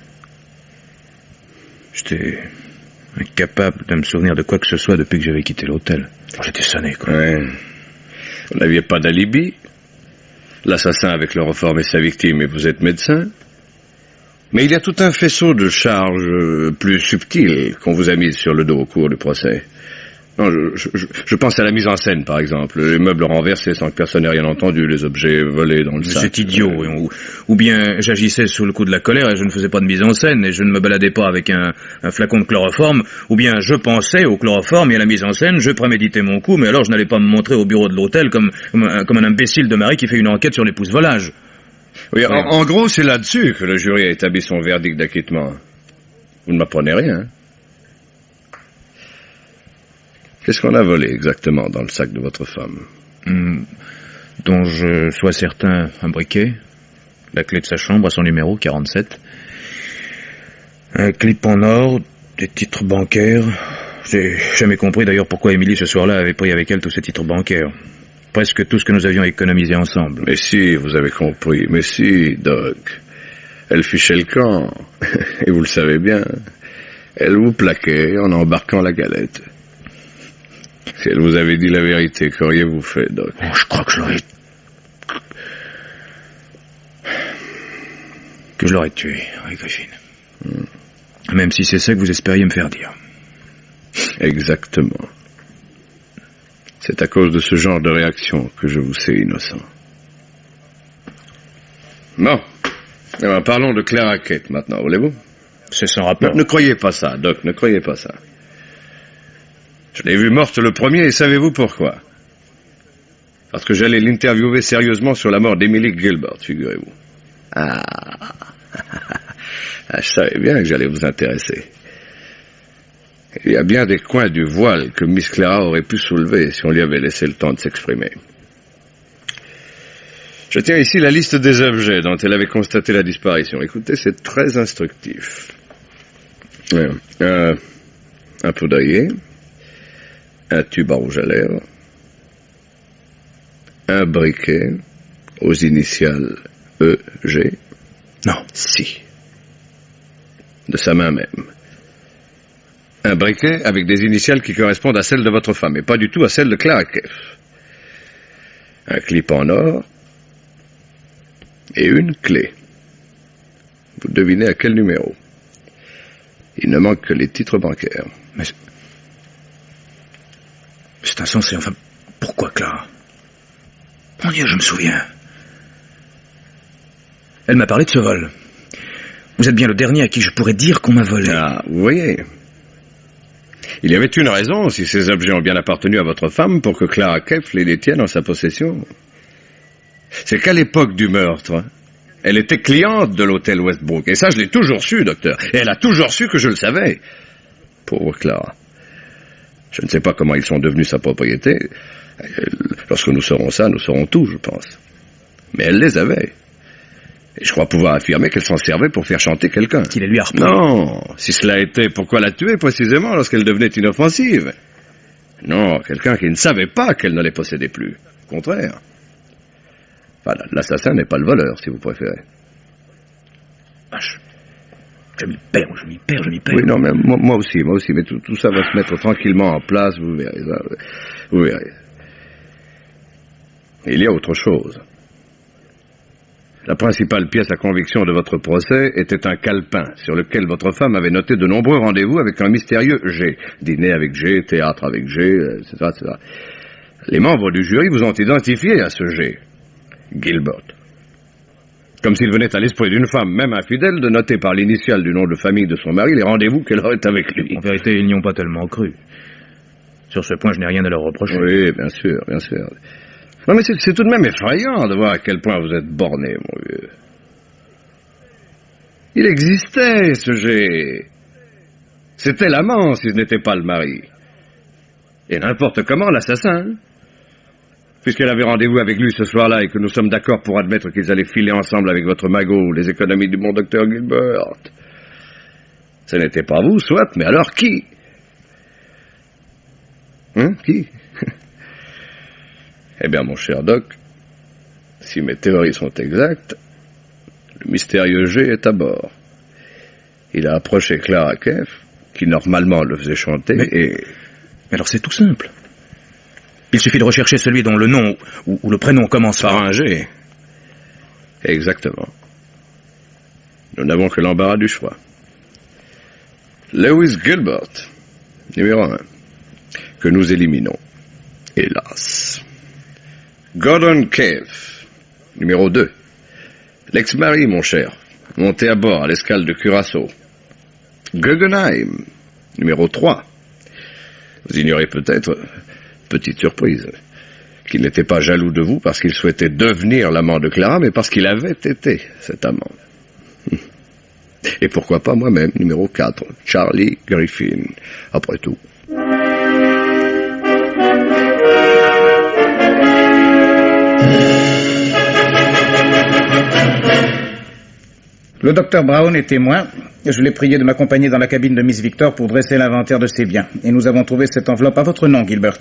J'étais incapable de me souvenir de quoi que ce soit depuis que j'avais quitté l'hôtel. J'étais sonné, quoi. Ouais. Vous n'aviez pas d'alibi. L'assassin avec le reformé sa victime et vous êtes médecin. Mais il y a tout un faisceau de charges plus subtiles qu'on vous a mises sur le dos au cours du procès. Non, je pense à la mise en scène, par exemple. Les meubles renversés sans que personne n'ait rien entendu, les objets volés dans le sac. C'est idiot. Ou bien j'agissais sous le coup de la colère et je ne faisais pas de mise en scène et je ne me baladais pas avec un flacon de chloroforme. Ou bien je pensais au chloroforme et à la mise en scène, je préméditais mon coup, mais alors je n'allais pas me montrer au bureau de l'hôtel comme un imbécile de mari qui fait une enquête sur les pouces volages. Oui, en gros, c'est là-dessus que le jury a établi son verdict d'acquittement. Vous ne m'apprenez rien. Qu'est-ce qu'on a volé exactement dans le sac de votre femme? Dont je sois certain, un briquet, la clé de sa chambre à son numéro 47, un clip en or, des titres bancaires. J'ai jamais compris d'ailleurs pourquoi Émilie ce soir-là avait pris avec elle tous ces titres bancaires. Presque tout ce que nous avions économisé ensemble. Mais si, vous avez compris. Mais si, Doc. Elle fichait le camp. Et vous le savez bien. Elle vous plaquait en embarquant la galette. Si elle vous avait dit la vérité, qu'auriez-vous fait, Doc? Oh, je crois que je l'aurais tué, Harry Griffin. Même si c'est ça que vous espériez me faire dire. Exactement. C'est à cause de ce genre de réaction que je vous sais innocent. Bon. Alors, parlons de Clara Kate maintenant, voulez-vous? C'est sans rapport. Ne croyez pas ça, Doc, ne croyez pas ça. Je l'ai vue morte le premier, et savez-vous pourquoi? Parce que j'allais l'interviewer sérieusement sur la mort d'Emily Gilbert, figurez-vous. Je savais bien que j'allais vous intéresser. Il y a bien des coins du voile que Miss Clara aurait pu soulever si on lui avait laissé le temps de s'exprimer. Je tiens ici la liste des objets dont elle avait constaté la disparition. Écoutez, c'est très instructif. Un poudrier, un tube à rouge à lèvres, un briquet aux initiales E.G. Non. Si. De sa main même. Un briquet avec des initiales qui correspondent à celles de votre femme, et pas du tout à celles de Clara Kate. Un clip en or et une clé. Vous devinez à quel numéro? Il ne manque que les titres bancaires. Mais c'est insensé, enfin, pourquoi Clara? Mon Dieu, je me souviens. Elle m'a parlé de ce vol. Vous êtes bien le dernier à qui je pourrais dire qu'on m'a volé. Ah, vous voyez. Il y avait une raison, si ces objets ont bien appartenu à votre femme, pour que Clara Kate les tienne en sa possession. C'est qu'à l'époque du meurtre, elle était cliente de l'hôtel Westbrook. Et ça, je l'ai toujours su, docteur. Et elle a toujours su que je le savais. Pauvre Clara. Je ne sais pas comment ils sont devenus sa propriété. Lorsque nous saurons ça, nous saurons tout, je pense. Mais elle les avait. Et je crois pouvoir affirmer qu'elle s'en servait pour faire chanter quelqu'un. Qu'il lui a repris. Non, si cela était, pourquoi la tuer précisément lorsqu'elle devenait inoffensive? Non, quelqu'un qui ne savait pas qu'elle ne les possédait plus. Au contraire. Enfin, l'assassin n'est pas le voleur, si vous préférez. Je m'y perds. Oui, non, mais moi aussi, mais tout ça va se mettre tranquillement en place, vous verrez. Vous verrez. Il y a autre chose. La principale pièce à conviction de votre procès était un calepin sur lequel votre femme avait noté de nombreux rendez-vous avec un mystérieux G. Dîner avec G, théâtre avec G, etc., etc. Les membres du jury vous ont identifié à ce G. Gilbert. Comme s'il venait à l'esprit d'une femme, même infidèle, de noter par l'initiale du nom de famille de son mari les rendez-vous qu'elle aurait avec lui. En vérité, ils n'y ont pas tellement cru. Sur ce point, je n'ai rien à leur reprocher. Oui, bien sûr, bien sûr. Non, mais c'est tout de même effrayant de voir à quel point vous êtes borné, mon vieux. Il existait, ce G. C'était l'amant, si ce n'était pas le mari. Et n'importe comment l'assassin. Puisqu'elle avait rendez-vous avec lui ce soir-là et que nous sommes d'accord pour admettre qu'ils allaient filer ensemble avec votre magot les économies du bon docteur Gilbert. Ce n'était pas vous, soit, mais alors qui? Hein, qui? Eh bien, mon cher Doc, si mes théories sont exactes, le mystérieux G est à bord. Il a approché Clara Keff, qui normalement le faisait chanter, Mais alors c'est tout simple. Il suffit de rechercher celui dont le nom ou le prénom commence par un G. Exactement. Nous n'avons que l'embarras du choix. Lewis Gilbert, numéro 1, que nous éliminons. Hélas. Gordon Keff, numéro 2. L'ex-mari, mon cher, monté à bord à l'escale de Curaçao. Guggenheim, numéro 3. Vous ignorez peut-être, petite surprise, qu'il n'était pas jaloux de vous parce qu'il souhaitait devenir l'amant de Clara, mais parce qu'il avait été cet amant. Et pourquoi pas moi-même, numéro 4, Charlie Griffin, après tout. Le docteur Brown est témoin. Je l'ai prié de m'accompagner dans la cabine de Miss Victor pour dresser l'inventaire de ses biens. Et nous avons trouvé cette enveloppe à votre nom, Gilbert.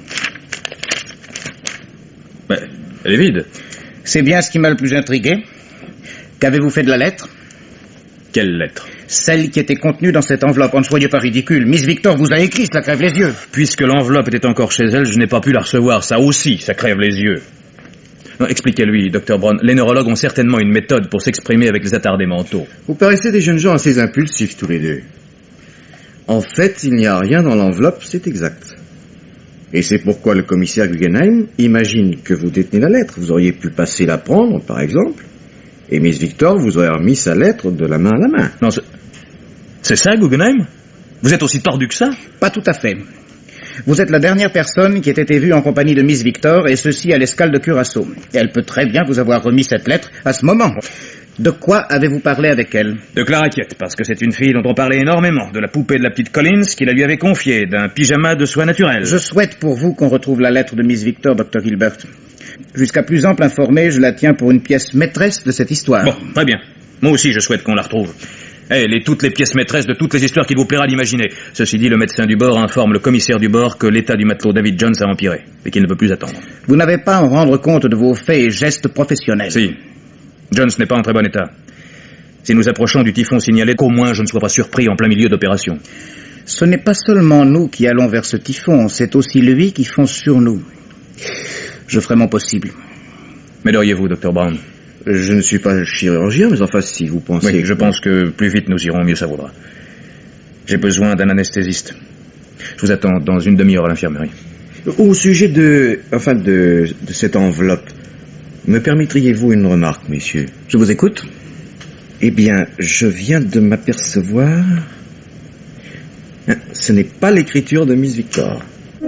Mais elle est vide. C'est bien ce qui m'a le plus intrigué. Qu'avez-vous fait de la lettre? Quelle lettre? Celle qui était contenue dans cette enveloppe. Ne soyez pas ridicule. Miss Victor vous a écrit, cela crève les yeux. Puisque l'enveloppe était encore chez elle, je n'ai pas pu la recevoir. Ça aussi, ça crève les yeux. Non, expliquez-lui, Dr. Brown. Les neurologues ont certainement une méthode pour s'exprimer avec les attardés mentaux. Vous paraissez des jeunes gens assez impulsifs tous les deux. En fait, il n'y a rien dans l'enveloppe, c'est exact. Et c'est pourquoi le commissaire Guggenheim imagine que vous détenez la lettre. Vous auriez pu passer la prendre, par exemple, et Miss Victor vous aurait remis sa lettre de la main à la main. Non, c'est ça, Guggenheim? Vous êtes aussi tordu que ça? Pas tout à fait. Vous êtes la dernière personne qui ait été vue en compagnie de Miss Victor, et ceci à l'escale de Curaçao. Et elle peut très bien vous avoir remis cette lettre à ce moment. De quoi avez-vous parlé avec elle? De Clara Keff, parce que c'est une fille dont on parlait énormément. De la poupée de la petite Collins qui la lui avait confiée, d'un pyjama de soie naturelle. Je souhaite pour vous qu'on retrouve la lettre de Miss Victor, Dr. Gilbert. Jusqu'à plus ample informé, je la tiens pour une pièce maîtresse de cette histoire. Bon, très bien. Moi aussi, je souhaite qu'on la retrouve. Elle est toutes les pièces maîtresses de toutes les histoires qu'il vous plaira d'imaginer. Ceci dit, le médecin du bord informe le commissaire du bord que l'état du matelot David Jones a empiré et qu'il ne peut plus attendre. Vous n'avez pas à en rendre compte de vos faits et gestes professionnels. Si. Jones n'est pas en très bon état. Si nous approchons du typhon signalé, qu'au moins je ne sois pas surpris en plein milieu d'opération. Ce n'est pas seulement nous qui allons vers ce typhon, c'est aussi lui qui fonce sur nous. Je ferai mon possible. M'aideriez-vous, Dr. Brown? Je ne suis pas chirurgien, mais enfin, si vous pensez... Oui, je pense que plus vite nous irons, mieux ça vaudra. J'ai besoin d'un anesthésiste. Je vous attends dans une demi-heure à l'infirmerie. Au sujet de cette enveloppe, me permettriez-vous une remarque, messieurs? Je vous écoute. Eh bien, je viens de m'apercevoir... Ce n'est pas l'écriture de Miss Victor.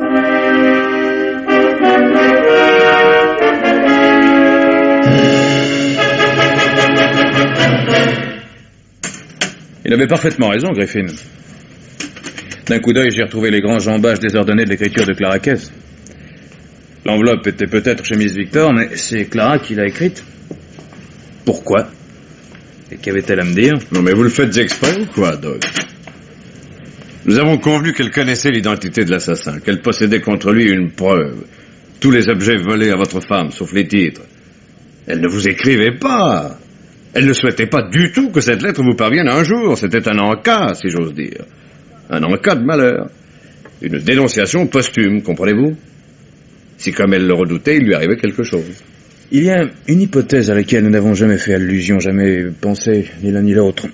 Il avait parfaitement raison, Griffin. D'un coup d'œil, j'ai retrouvé les grands jambages désordonnés de l'écriture de Clara Keff. L'enveloppe était peut-être chez Miss Victor, mais c'est Clara qui l'a écrite. Pourquoi? Et qu'avait-elle à me dire? Non, mais vous le faites exprès ou quoi, Doc? Nous avons convenu qu'elle connaissait l'identité de l'assassin, qu'elle possédait contre lui une preuve. Tous les objets volés à votre femme, sauf les titres. Elle ne vous écrivait pas. Elle ne souhaitait pas du tout que cette lettre vous parvienne un jour. C'était un en-cas, si j'ose dire. Un en-cas de malheur. Une dénonciation posthume, comprenez-vous? Si, comme elle le redoutait, il lui arrivait quelque chose. Il y a une hypothèse à laquelle nous n'avons jamais fait allusion, jamais pensé, ni l'un ni l'autre.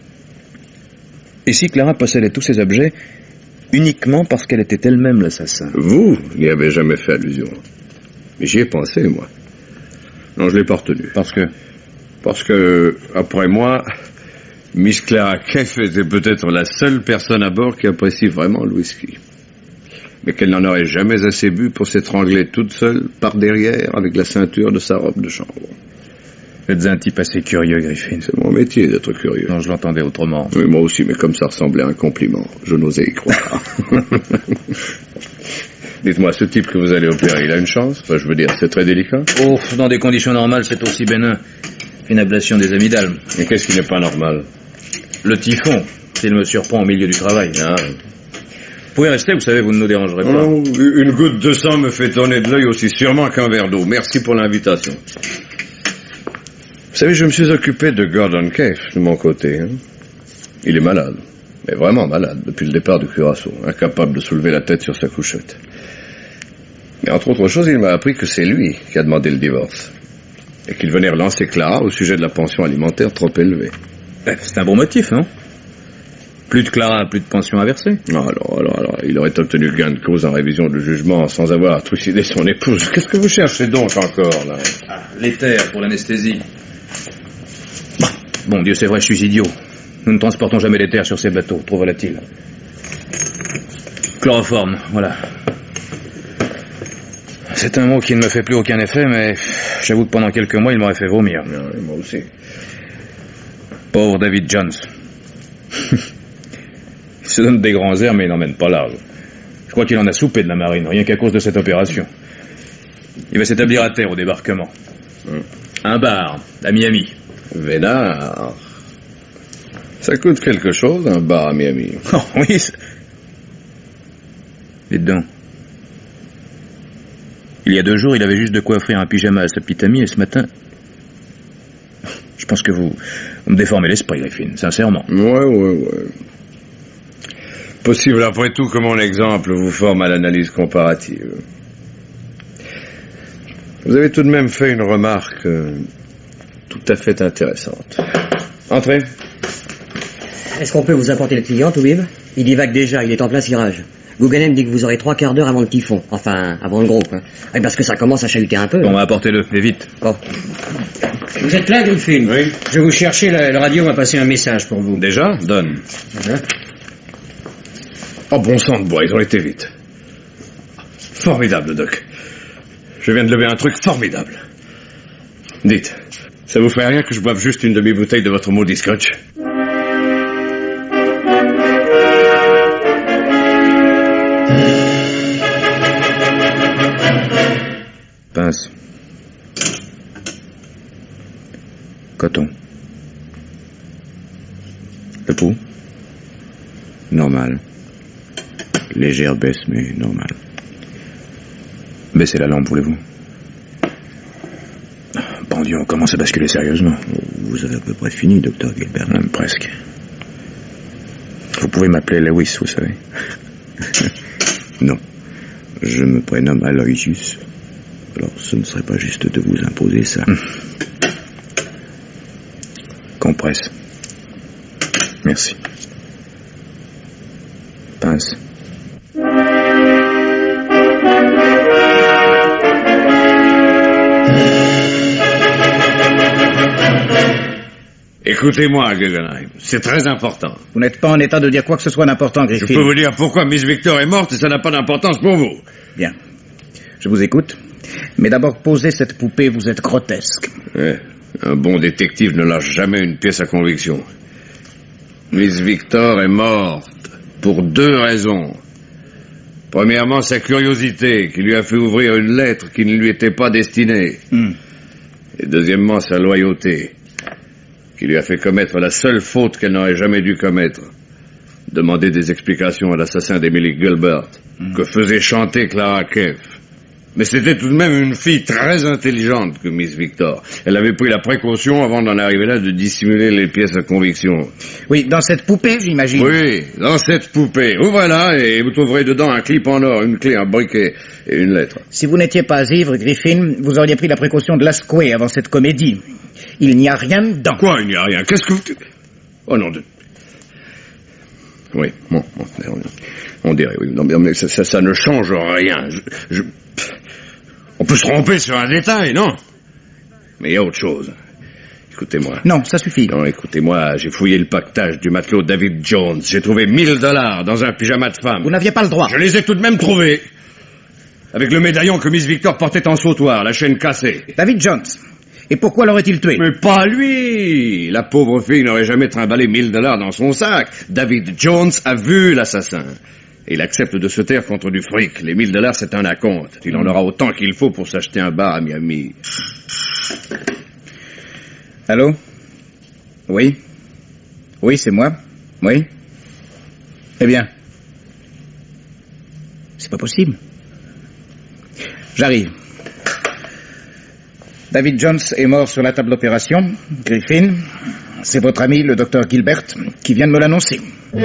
Et si Clara possédait tous ces objets uniquement parce qu'elle était elle-même l'assassin? Vous n'y avez jamais fait allusion. Mais j'y ai pensé, moi. Non, je l'ai pas retenu. Parce que, après moi, Miss Clara Keff était peut-être la seule personne à bord qui apprécie vraiment le whisky. Mais qu'elle n'en aurait jamais assez bu pour s'étrangler toute seule par derrière avec la ceinture de sa robe de chambre. Vous êtes un type assez curieux, Griffin. C'est mon métier d'être curieux. Non, je l'entendais autrement. Oui, moi aussi, mais comme ça ressemblait à un compliment, je n'osais y croire. Dites-moi, ce type que vous allez opérer, il a une chance? Enfin, je veux dire, c'est très délicat. Oh, dans des conditions normales, c'est aussi bénin qu'une ablation des amygdales. Et qu'est-ce qui n'est pas normal? Le typhon, s'il me surprend au milieu du travail. Ah. Vous pouvez rester, vous savez, vous ne nous dérangerez pas. Oh, une goutte de sang me fait tourner de l'œil aussi sûrement qu'un verre d'eau. Merci pour l'invitation. Vous savez, je me suis occupé de Gordon Cave, de mon côté. Hein. Il est malade, mais vraiment malade, depuis le départ de Curaçao, incapable de soulever la tête sur sa couchette. Mais entre autres choses, il m'a appris que c'est lui qui a demandé le divorce. Et qu'il venait relancer Clara au sujet de la pension alimentaire trop élevée. C'est un bon motif, non? Plus de Clara, plus de pension à verser. Alors, il aurait obtenu gain de cause en révision de jugement sans avoir trucidé son épouse. Qu'est-ce que vous cherchez donc encore, là? L'éther pour l'anesthésie. Bon, Dieu, c'est vrai, je suis idiot. Nous ne transportons jamais l'éther sur ces bateaux, trop volatile. Chloroforme, voilà. C'est un mot qui ne me fait plus aucun effet, mais j'avoue que pendant quelques mois, il m'aurait fait vomir. Oui, moi aussi. Pauvre David Jones. Il se donne des grands airs, mais il n'emmène pas large. Je crois qu'il en a soupé de la marine, rien qu'à cause de cette opération. Il va s'établir à terre au débarquement. Un bar, à Miami. Vénard. Ça coûte quelque chose, un bar à Miami. Oh, oui. Dites donc. Il y a 2 jours, il avait juste de quoi offrir un pyjama à sa petite amie, et ce matin... Je pense que vous me déformez l'esprit, Griffin, sincèrement. Ouais. Possible après tout que mon exemple vous forme à l'analyse comparative. Vous avez tout de même fait une remarque tout à fait intéressante. Entrez. Est-ce qu'on peut vous apporter le client, Toubib? Il divague déjà, il est en plein cirage. Guggenheim dit que vous aurez 3/4 d'heure avant le typhon. Enfin, avant le gros, quoi. Et parce que ça commence à chahuter un peu. Bon, apportez-le, et vite. Bon. Vous êtes là, Griffin? Oui. Je vais vous chercher, le radio m'a passé un message pour vous. Déjà? Donne. Voilà. Oh, bon sang de bois, ils ont été vite. Formidable, Doc. Je viens de lever un truc formidable. Dites, ça vous ferait rien que je boive juste une demi-bouteille de votre maudit scotch? Pince. Coton. Le pouls? Normal. Légère baisse, mais normale. Baissez la lampe, voulez-vous? Bon Dieu, on commence à basculer sérieusement. Vous avez à peu près fini, docteur Gilbert. Presque. Vous pouvez m'appeler Lewis, vous savez. Non. Je me prénomme Aloysius. Alors, ce ne serait pas juste de vous imposer ça. Compresse. Merci. Pince. Écoutez-moi, Guggenheim, c'est très important. Vous n'êtes pas en état de dire quoi que ce soit d'important, Griffin. Je peux vous dire pourquoi Miss Victor est morte et ça n'a pas d'importance pour vous. Bien. Je vous écoute. Mais d'abord, posez cette poupée, vous êtes grotesque. Ouais. Un bon détective ne lâche jamais une pièce à conviction. Miss Victor est morte pour 2 raisons. Premièrement, sa curiosité qui lui a fait ouvrir une lettre qui ne lui était pas destinée. Et deuxièmement, sa loyauté qui lui a fait commettre la seule faute qu'elle n'aurait jamais dû commettre. Demander des explications à l'assassin d'Emily Gilbert, que faisait chanter Clara Keff. Mais c'était tout de même une fille très intelligente que Miss Victor. Elle avait pris la précaution, avant d'en arriver là, de dissimuler les pièces à conviction. Oui, dans cette poupée, j'imagine. Oui, dans cette poupée. Ouvrez-la et vous trouverez dedans un clip en or, une clé, un briquet et une lettre. Si vous n'étiez pas ivre, Griffin, vous auriez pris la précaution de l'ascouer avant cette comédie. Il n'y a rien dedans. Quoi, il n'y a rien? Qu'est-ce que vous... Oh non, Oui, bon, on dirait, oui. Non, mais ça ne change rien. On peut se tromper sur un détail, non? Mais il y a autre chose. Écoutez-moi. Non, ça suffit. Non, écoutez-moi, j'ai fouillé le pactage du matelot David Jones. J'ai trouvé $1000 dans un pyjama de femme. Vous n'aviez pas le droit. Je les ai tout de même trouvés. Avec le médaillon que Miss Victor portait en sautoir, la chaîne cassée. David Jones, Et pourquoi l'aurait-il tué? Mais pas lui! La pauvre fille n'aurait jamais trimballé $1000 dans son sac. David Jones a vu l'assassin. Et il accepte de se taire contre du fric. Les $1000, c'est un acompte. Il en aura autant qu'il faut pour s'acheter un bar à Miami. Allô? Oui? Oui, c'est moi. Oui? Eh bien. C'est pas possible. J'arrive. David Jones est mort sur la table d'opération. Griffin, c'est votre ami, le docteur Gilbert, qui vient de me l'annoncer.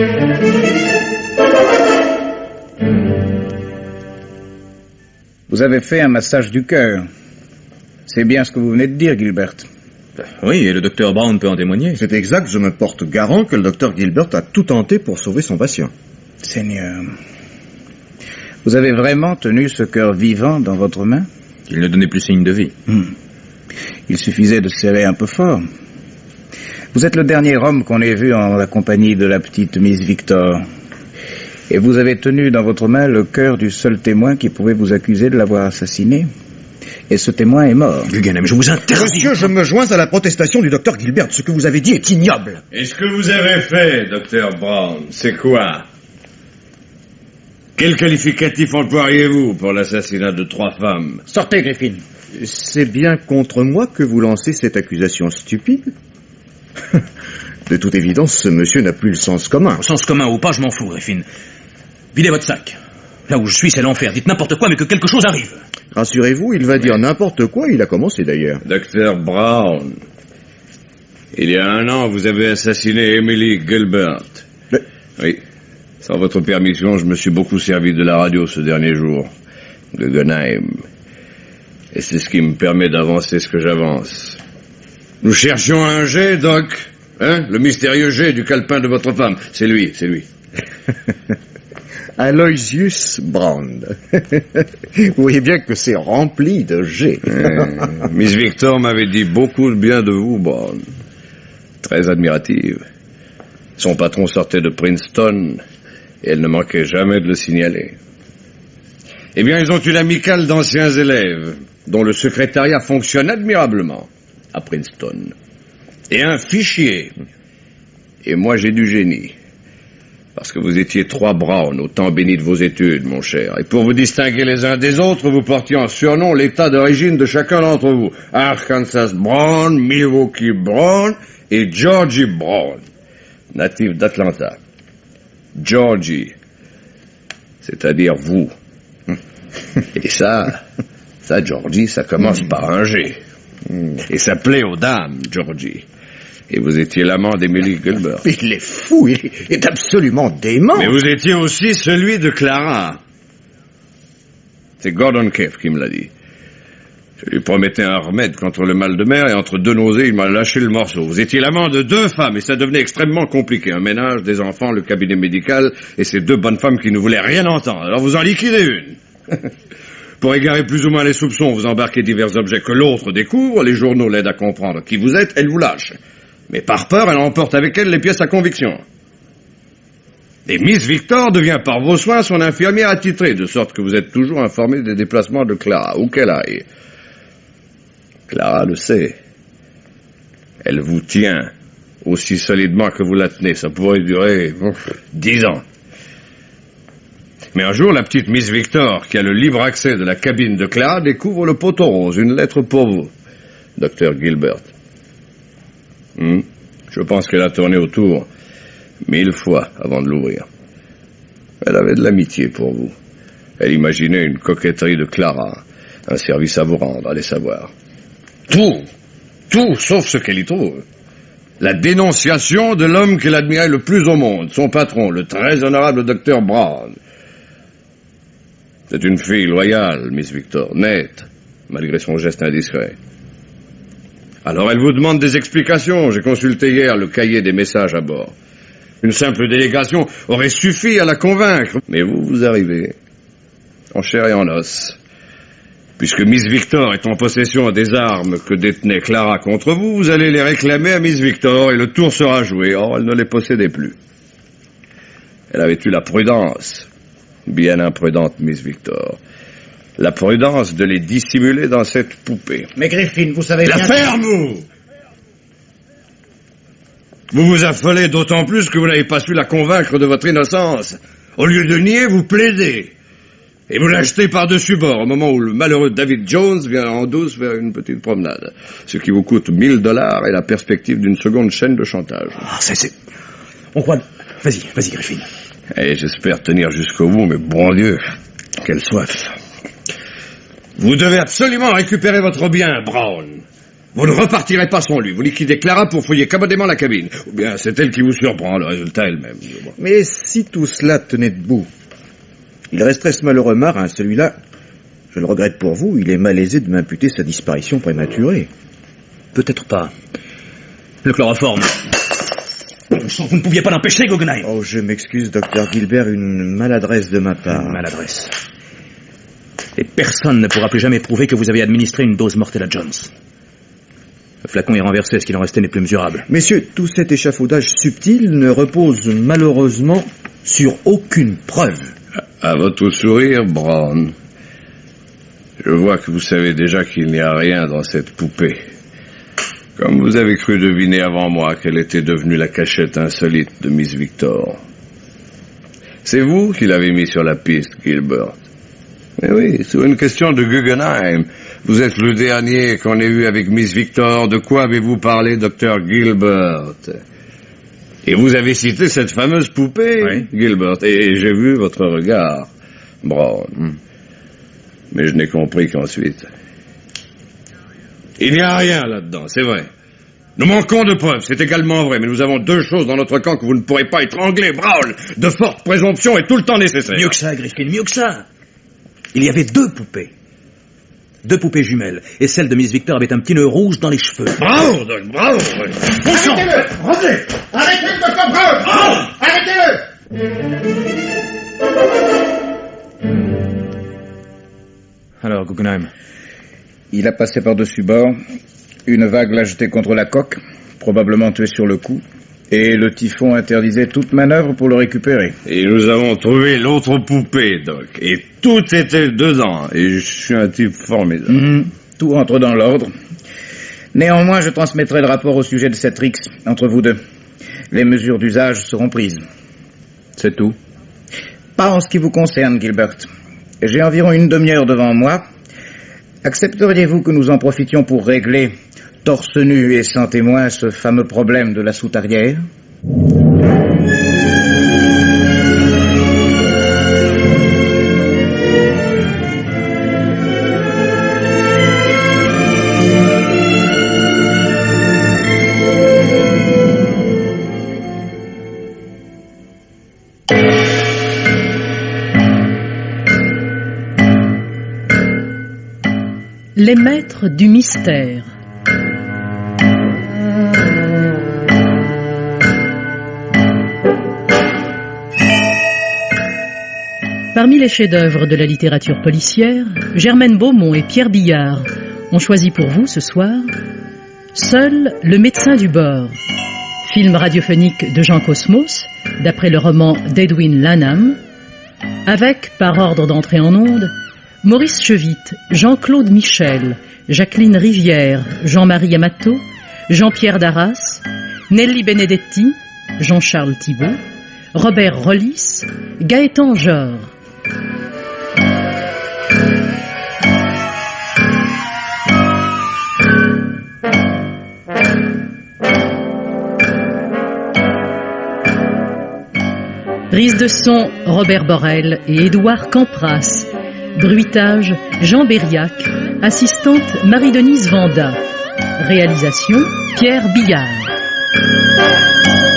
Vous avez fait un massage du cœur. C'est bien ce que vous venez de dire, Gilbert. Oui, et le docteur Brown peut en témoigner. C'est exact, je me porte garant que le docteur Gilbert a tout tenté pour sauver son patient. Seigneur, vous avez vraiment tenu ce cœur vivant dans votre main? Il ne donnait plus signe de vie. Il suffisait de serrer un peu fort. Vous êtes le dernier homme qu'on ait vu en la compagnie de la petite Miss Victor. Et vous avez tenu dans votre main le cœur du seul témoin qui pouvait vous accuser de l'avoir assassiné. Et ce témoin est mort. Guggenheim, je vous interdis. Monsieur, je me joins à la protestation du docteur Gilbert. Ce que vous avez dit est ignoble. Et ce que vous avez fait, docteur Brown, c'est quoi? Quel qualificatif employeriez-vous pour l'assassinat de 3 femmes? Sortez, Griffin. C'est bien contre moi que vous lancez cette accusation stupide? De toute évidence, ce monsieur n'a plus le sens commun. Sens commun ou pas, je m'en fous, Griffin. Videz votre sac. Là où je suis, c'est l'enfer. Dites n'importe quoi, mais que quelque chose arrive. Rassurez-vous, il va dire n'importe quoi. Il a commencé d'ailleurs. Docteur Brown, il y a 1 an, vous avez assassiné Emily Gilbert. Oui. Sans votre permission, je me suis beaucoup servi de la radio ce dernier jour. Guggenheim. Et c'est ce qui me permet d'avancer ce que j'avance. Nous cherchions un jet, Doc. Hein? Le mystérieux jet du calepin de votre femme. C'est lui, c'est lui. Aloysius Brown. Vous voyez bien que c'est rempli de G. Miss Victor m'avait dit beaucoup de bien de vous, Brown. Très admirative. Son patron sortait de Princeton et elle ne manquait jamais de le signaler. Eh bien, ils ont une amicale d'anciens élèves dont le secrétariat fonctionne admirablement à Princeton. Et un fichier. Et moi, j'ai du génie. Parce que vous étiez 3 Brown au temps béni de vos études, mon cher. Et pour vous distinguer les uns des autres, vous portiez en surnom l'état d'origine de chacun d'entre vous. Arkansas Brown, Milwaukee Brown et Georgie Brown, natif d'Atlanta. Georgie, c'est-à-dire vous. Et ça, Georgie, ça commence par un G. Et ça plaît aux dames, Georgie. Et vous étiez l'amant d'Emily Gilbert. Il est fou, il est absolument dément. Mais vous étiez aussi celui de Clara. C'est Gordon Keefe qui me l'a dit. Je lui promettais un remède contre le mal de mer et entre 2 nausées, il m'a lâché le morceau. Vous étiez l'amant de 2 femmes et ça devenait extrêmement compliqué. Un ménage, des enfants, le cabinet médical et ces 2 bonnes femmes qui ne voulaient rien entendre. Alors vous en liquidez une. Pour égarer plus ou moins les soupçons, vous embarquez divers objets que l'autre découvre, les journaux l'aident à comprendre qui vous êtes, elle vous lâche. Mais par peur, elle emporte avec elle les pièces à conviction. Et Miss Victor devient par vos soins son infirmière attitrée, de sorte que vous êtes toujours informé des déplacements de Clara, où qu'elle aille. Clara le sait. Elle vous tient aussi solidement que vous la tenez. Ça pourrait durer 10 ans. Mais un jour, la petite Miss Victor, qui a le libre accès de la cabine de Clara, découvre le poteau rose, une lettre pour vous, docteur Gilbert. Je pense qu'elle a tourné autour 1000 fois avant de l'ouvrir. Elle avait de l'amitié pour vous. Elle imaginait une coquetterie de Clara, un service à vous rendre, allez savoir. Tout, sauf ce qu'elle y trouve. La dénonciation de l'homme qu'elle admirait le plus au monde, son patron, le très honorable docteur Brown. C'est une fille loyale, Miss Victor, nette, malgré son geste indiscret. Alors elle vous demande des explications. J'ai consulté hier le cahier des messages à bord. Une simple délégation aurait suffi à la convaincre. Mais vous arrivez, en chair et en os. Puisque Miss Victor est en possession des armes que détenait Clara contre vous, vous allez les réclamer à Miss Victor et le tour sera joué. Or, elle ne les possédait plus. Elle avait eu la prudence, bien imprudente Miss Victor, la prudence de les dissimuler dans cette poupée. Mais Griffin, vous savez La bien... ferme, vous vous affolez d'autant plus que vous n'avez pas su la convaincre de votre innocence. Au lieu de nier, vous plaidez. Et vous l'achetez par-dessus bord au moment où le malheureux David Jones vient en douce faire une petite promenade. Ce qui vous coûte $1000 et la perspective d'une seconde chaîne de chantage. Ah, on croit... Vas-y, Griffin. Et j'espère tenir jusqu'au bout, mais bon Dieu, quelle soif. Vous devez absolument récupérer votre bien, Brown. Vous ne repartirez pas sans lui. Vous liquidez Clara pour fouiller commodément la cabine. Ou bien c'est elle qui vous surprend, le résultat elle-même. Mais si tout cela tenait debout, il resterait ce malheureux marin, celui-là. Je le regrette pour vous, il est malaisé de m'imputer sa disparition prématurée. Peut-être pas. Le chloroforme. Vous ne pouviez pas l'empêcher, Guggenheim. Oh, je m'excuse, docteur Gilbert, une maladresse de ma part. Une maladresse. Et personne ne pourra plus jamais prouver que vous avez administré une dose mortelle à Jones. Le flacon est renversé, ce qu'il en restait n'est plus mesurable. Messieurs, tout cet échafaudage subtil ne repose malheureusement sur aucune preuve. À votre sourire, Brown, je vois que vous savez déjà qu'il n'y a rien dans cette poupée. Comme vous avez cru deviner avant moi qu'elle était devenue la cachette insolite de Miss Victor. C'est vous qui l'avez mis sur la piste, Gilbert. Mais oui, sur une question de Guggenheim. Vous êtes le dernier qu'on ait eu avec Miss Victor. De quoi avez-vous parlé, docteur Gilbert? Et vous avez cité cette fameuse poupée, oui, Gilbert. Et j'ai vu votre regard, Brown. Mais je n'ai compris qu'ensuite. Il n'y a rien là-dedans, c'est vrai. Nous manquons de preuves, c'est également vrai, mais nous avons deux choses dans notre camp que vous ne pourrez pas étrangler, Brown. De forte présomption est tout le temps nécessaire. Mieux que ça, Griffin, mieux que ça. Il y avait deux poupées. Deux poupées jumelles. Et celle de Miss Victor avait un petit nœud rouge dans les cheveux. Bravo, Doc, bravo. Arrêtez-le, revenez. Arrêtez le docteur Brown. Arrêtez-le. Alors, Guggenheim. Il a passé par-dessus bord. Une vague l'a jeté contre la coque, probablement tué sur le coup. Et le typhon interdisait toute manœuvre pour le récupérer. Et nous avons trouvé l'autre poupée, Doc. Et tout était dedans. Et je suis un type formidable. Tout entre dans l'ordre. Néanmoins, je transmettrai le rapport au sujet de cette rixe entre vous deux. Les mesures d'usage seront prises. C'est tout? Pas en ce qui vous concerne, Gilbert. J'ai environ une demi-heure devant moi. Accepteriez-vous que nous en profitions pour régler, torse nu et sans témoin, ce fameux problème de la soute arrière? Les maîtres du mystère. Parmi les chefs-d'œuvre de la littérature policière, Germaine Beaumont et Pierre Billard ont choisi pour vous ce soir Seul le médecin du bord, film radiophonique de Jean Cosmos, d'après le roman d'Edwin Lanham, avec, par ordre d'entrée en onde, Maurice Chevitte, Jean-Claude Michel, Jacqueline Rivière, Jean-Marie Amato, Jean-Pierre Darras, Nelly Benedetti, Jean-Charles Thibault, Robert Rollis, Gaëtan Jor. Prise de son, Robert Borel et Édouard Campras. Bruitage, Jean Berriac. Assistante, Marie-Denise Vanda. Réalisation, Pierre Billard.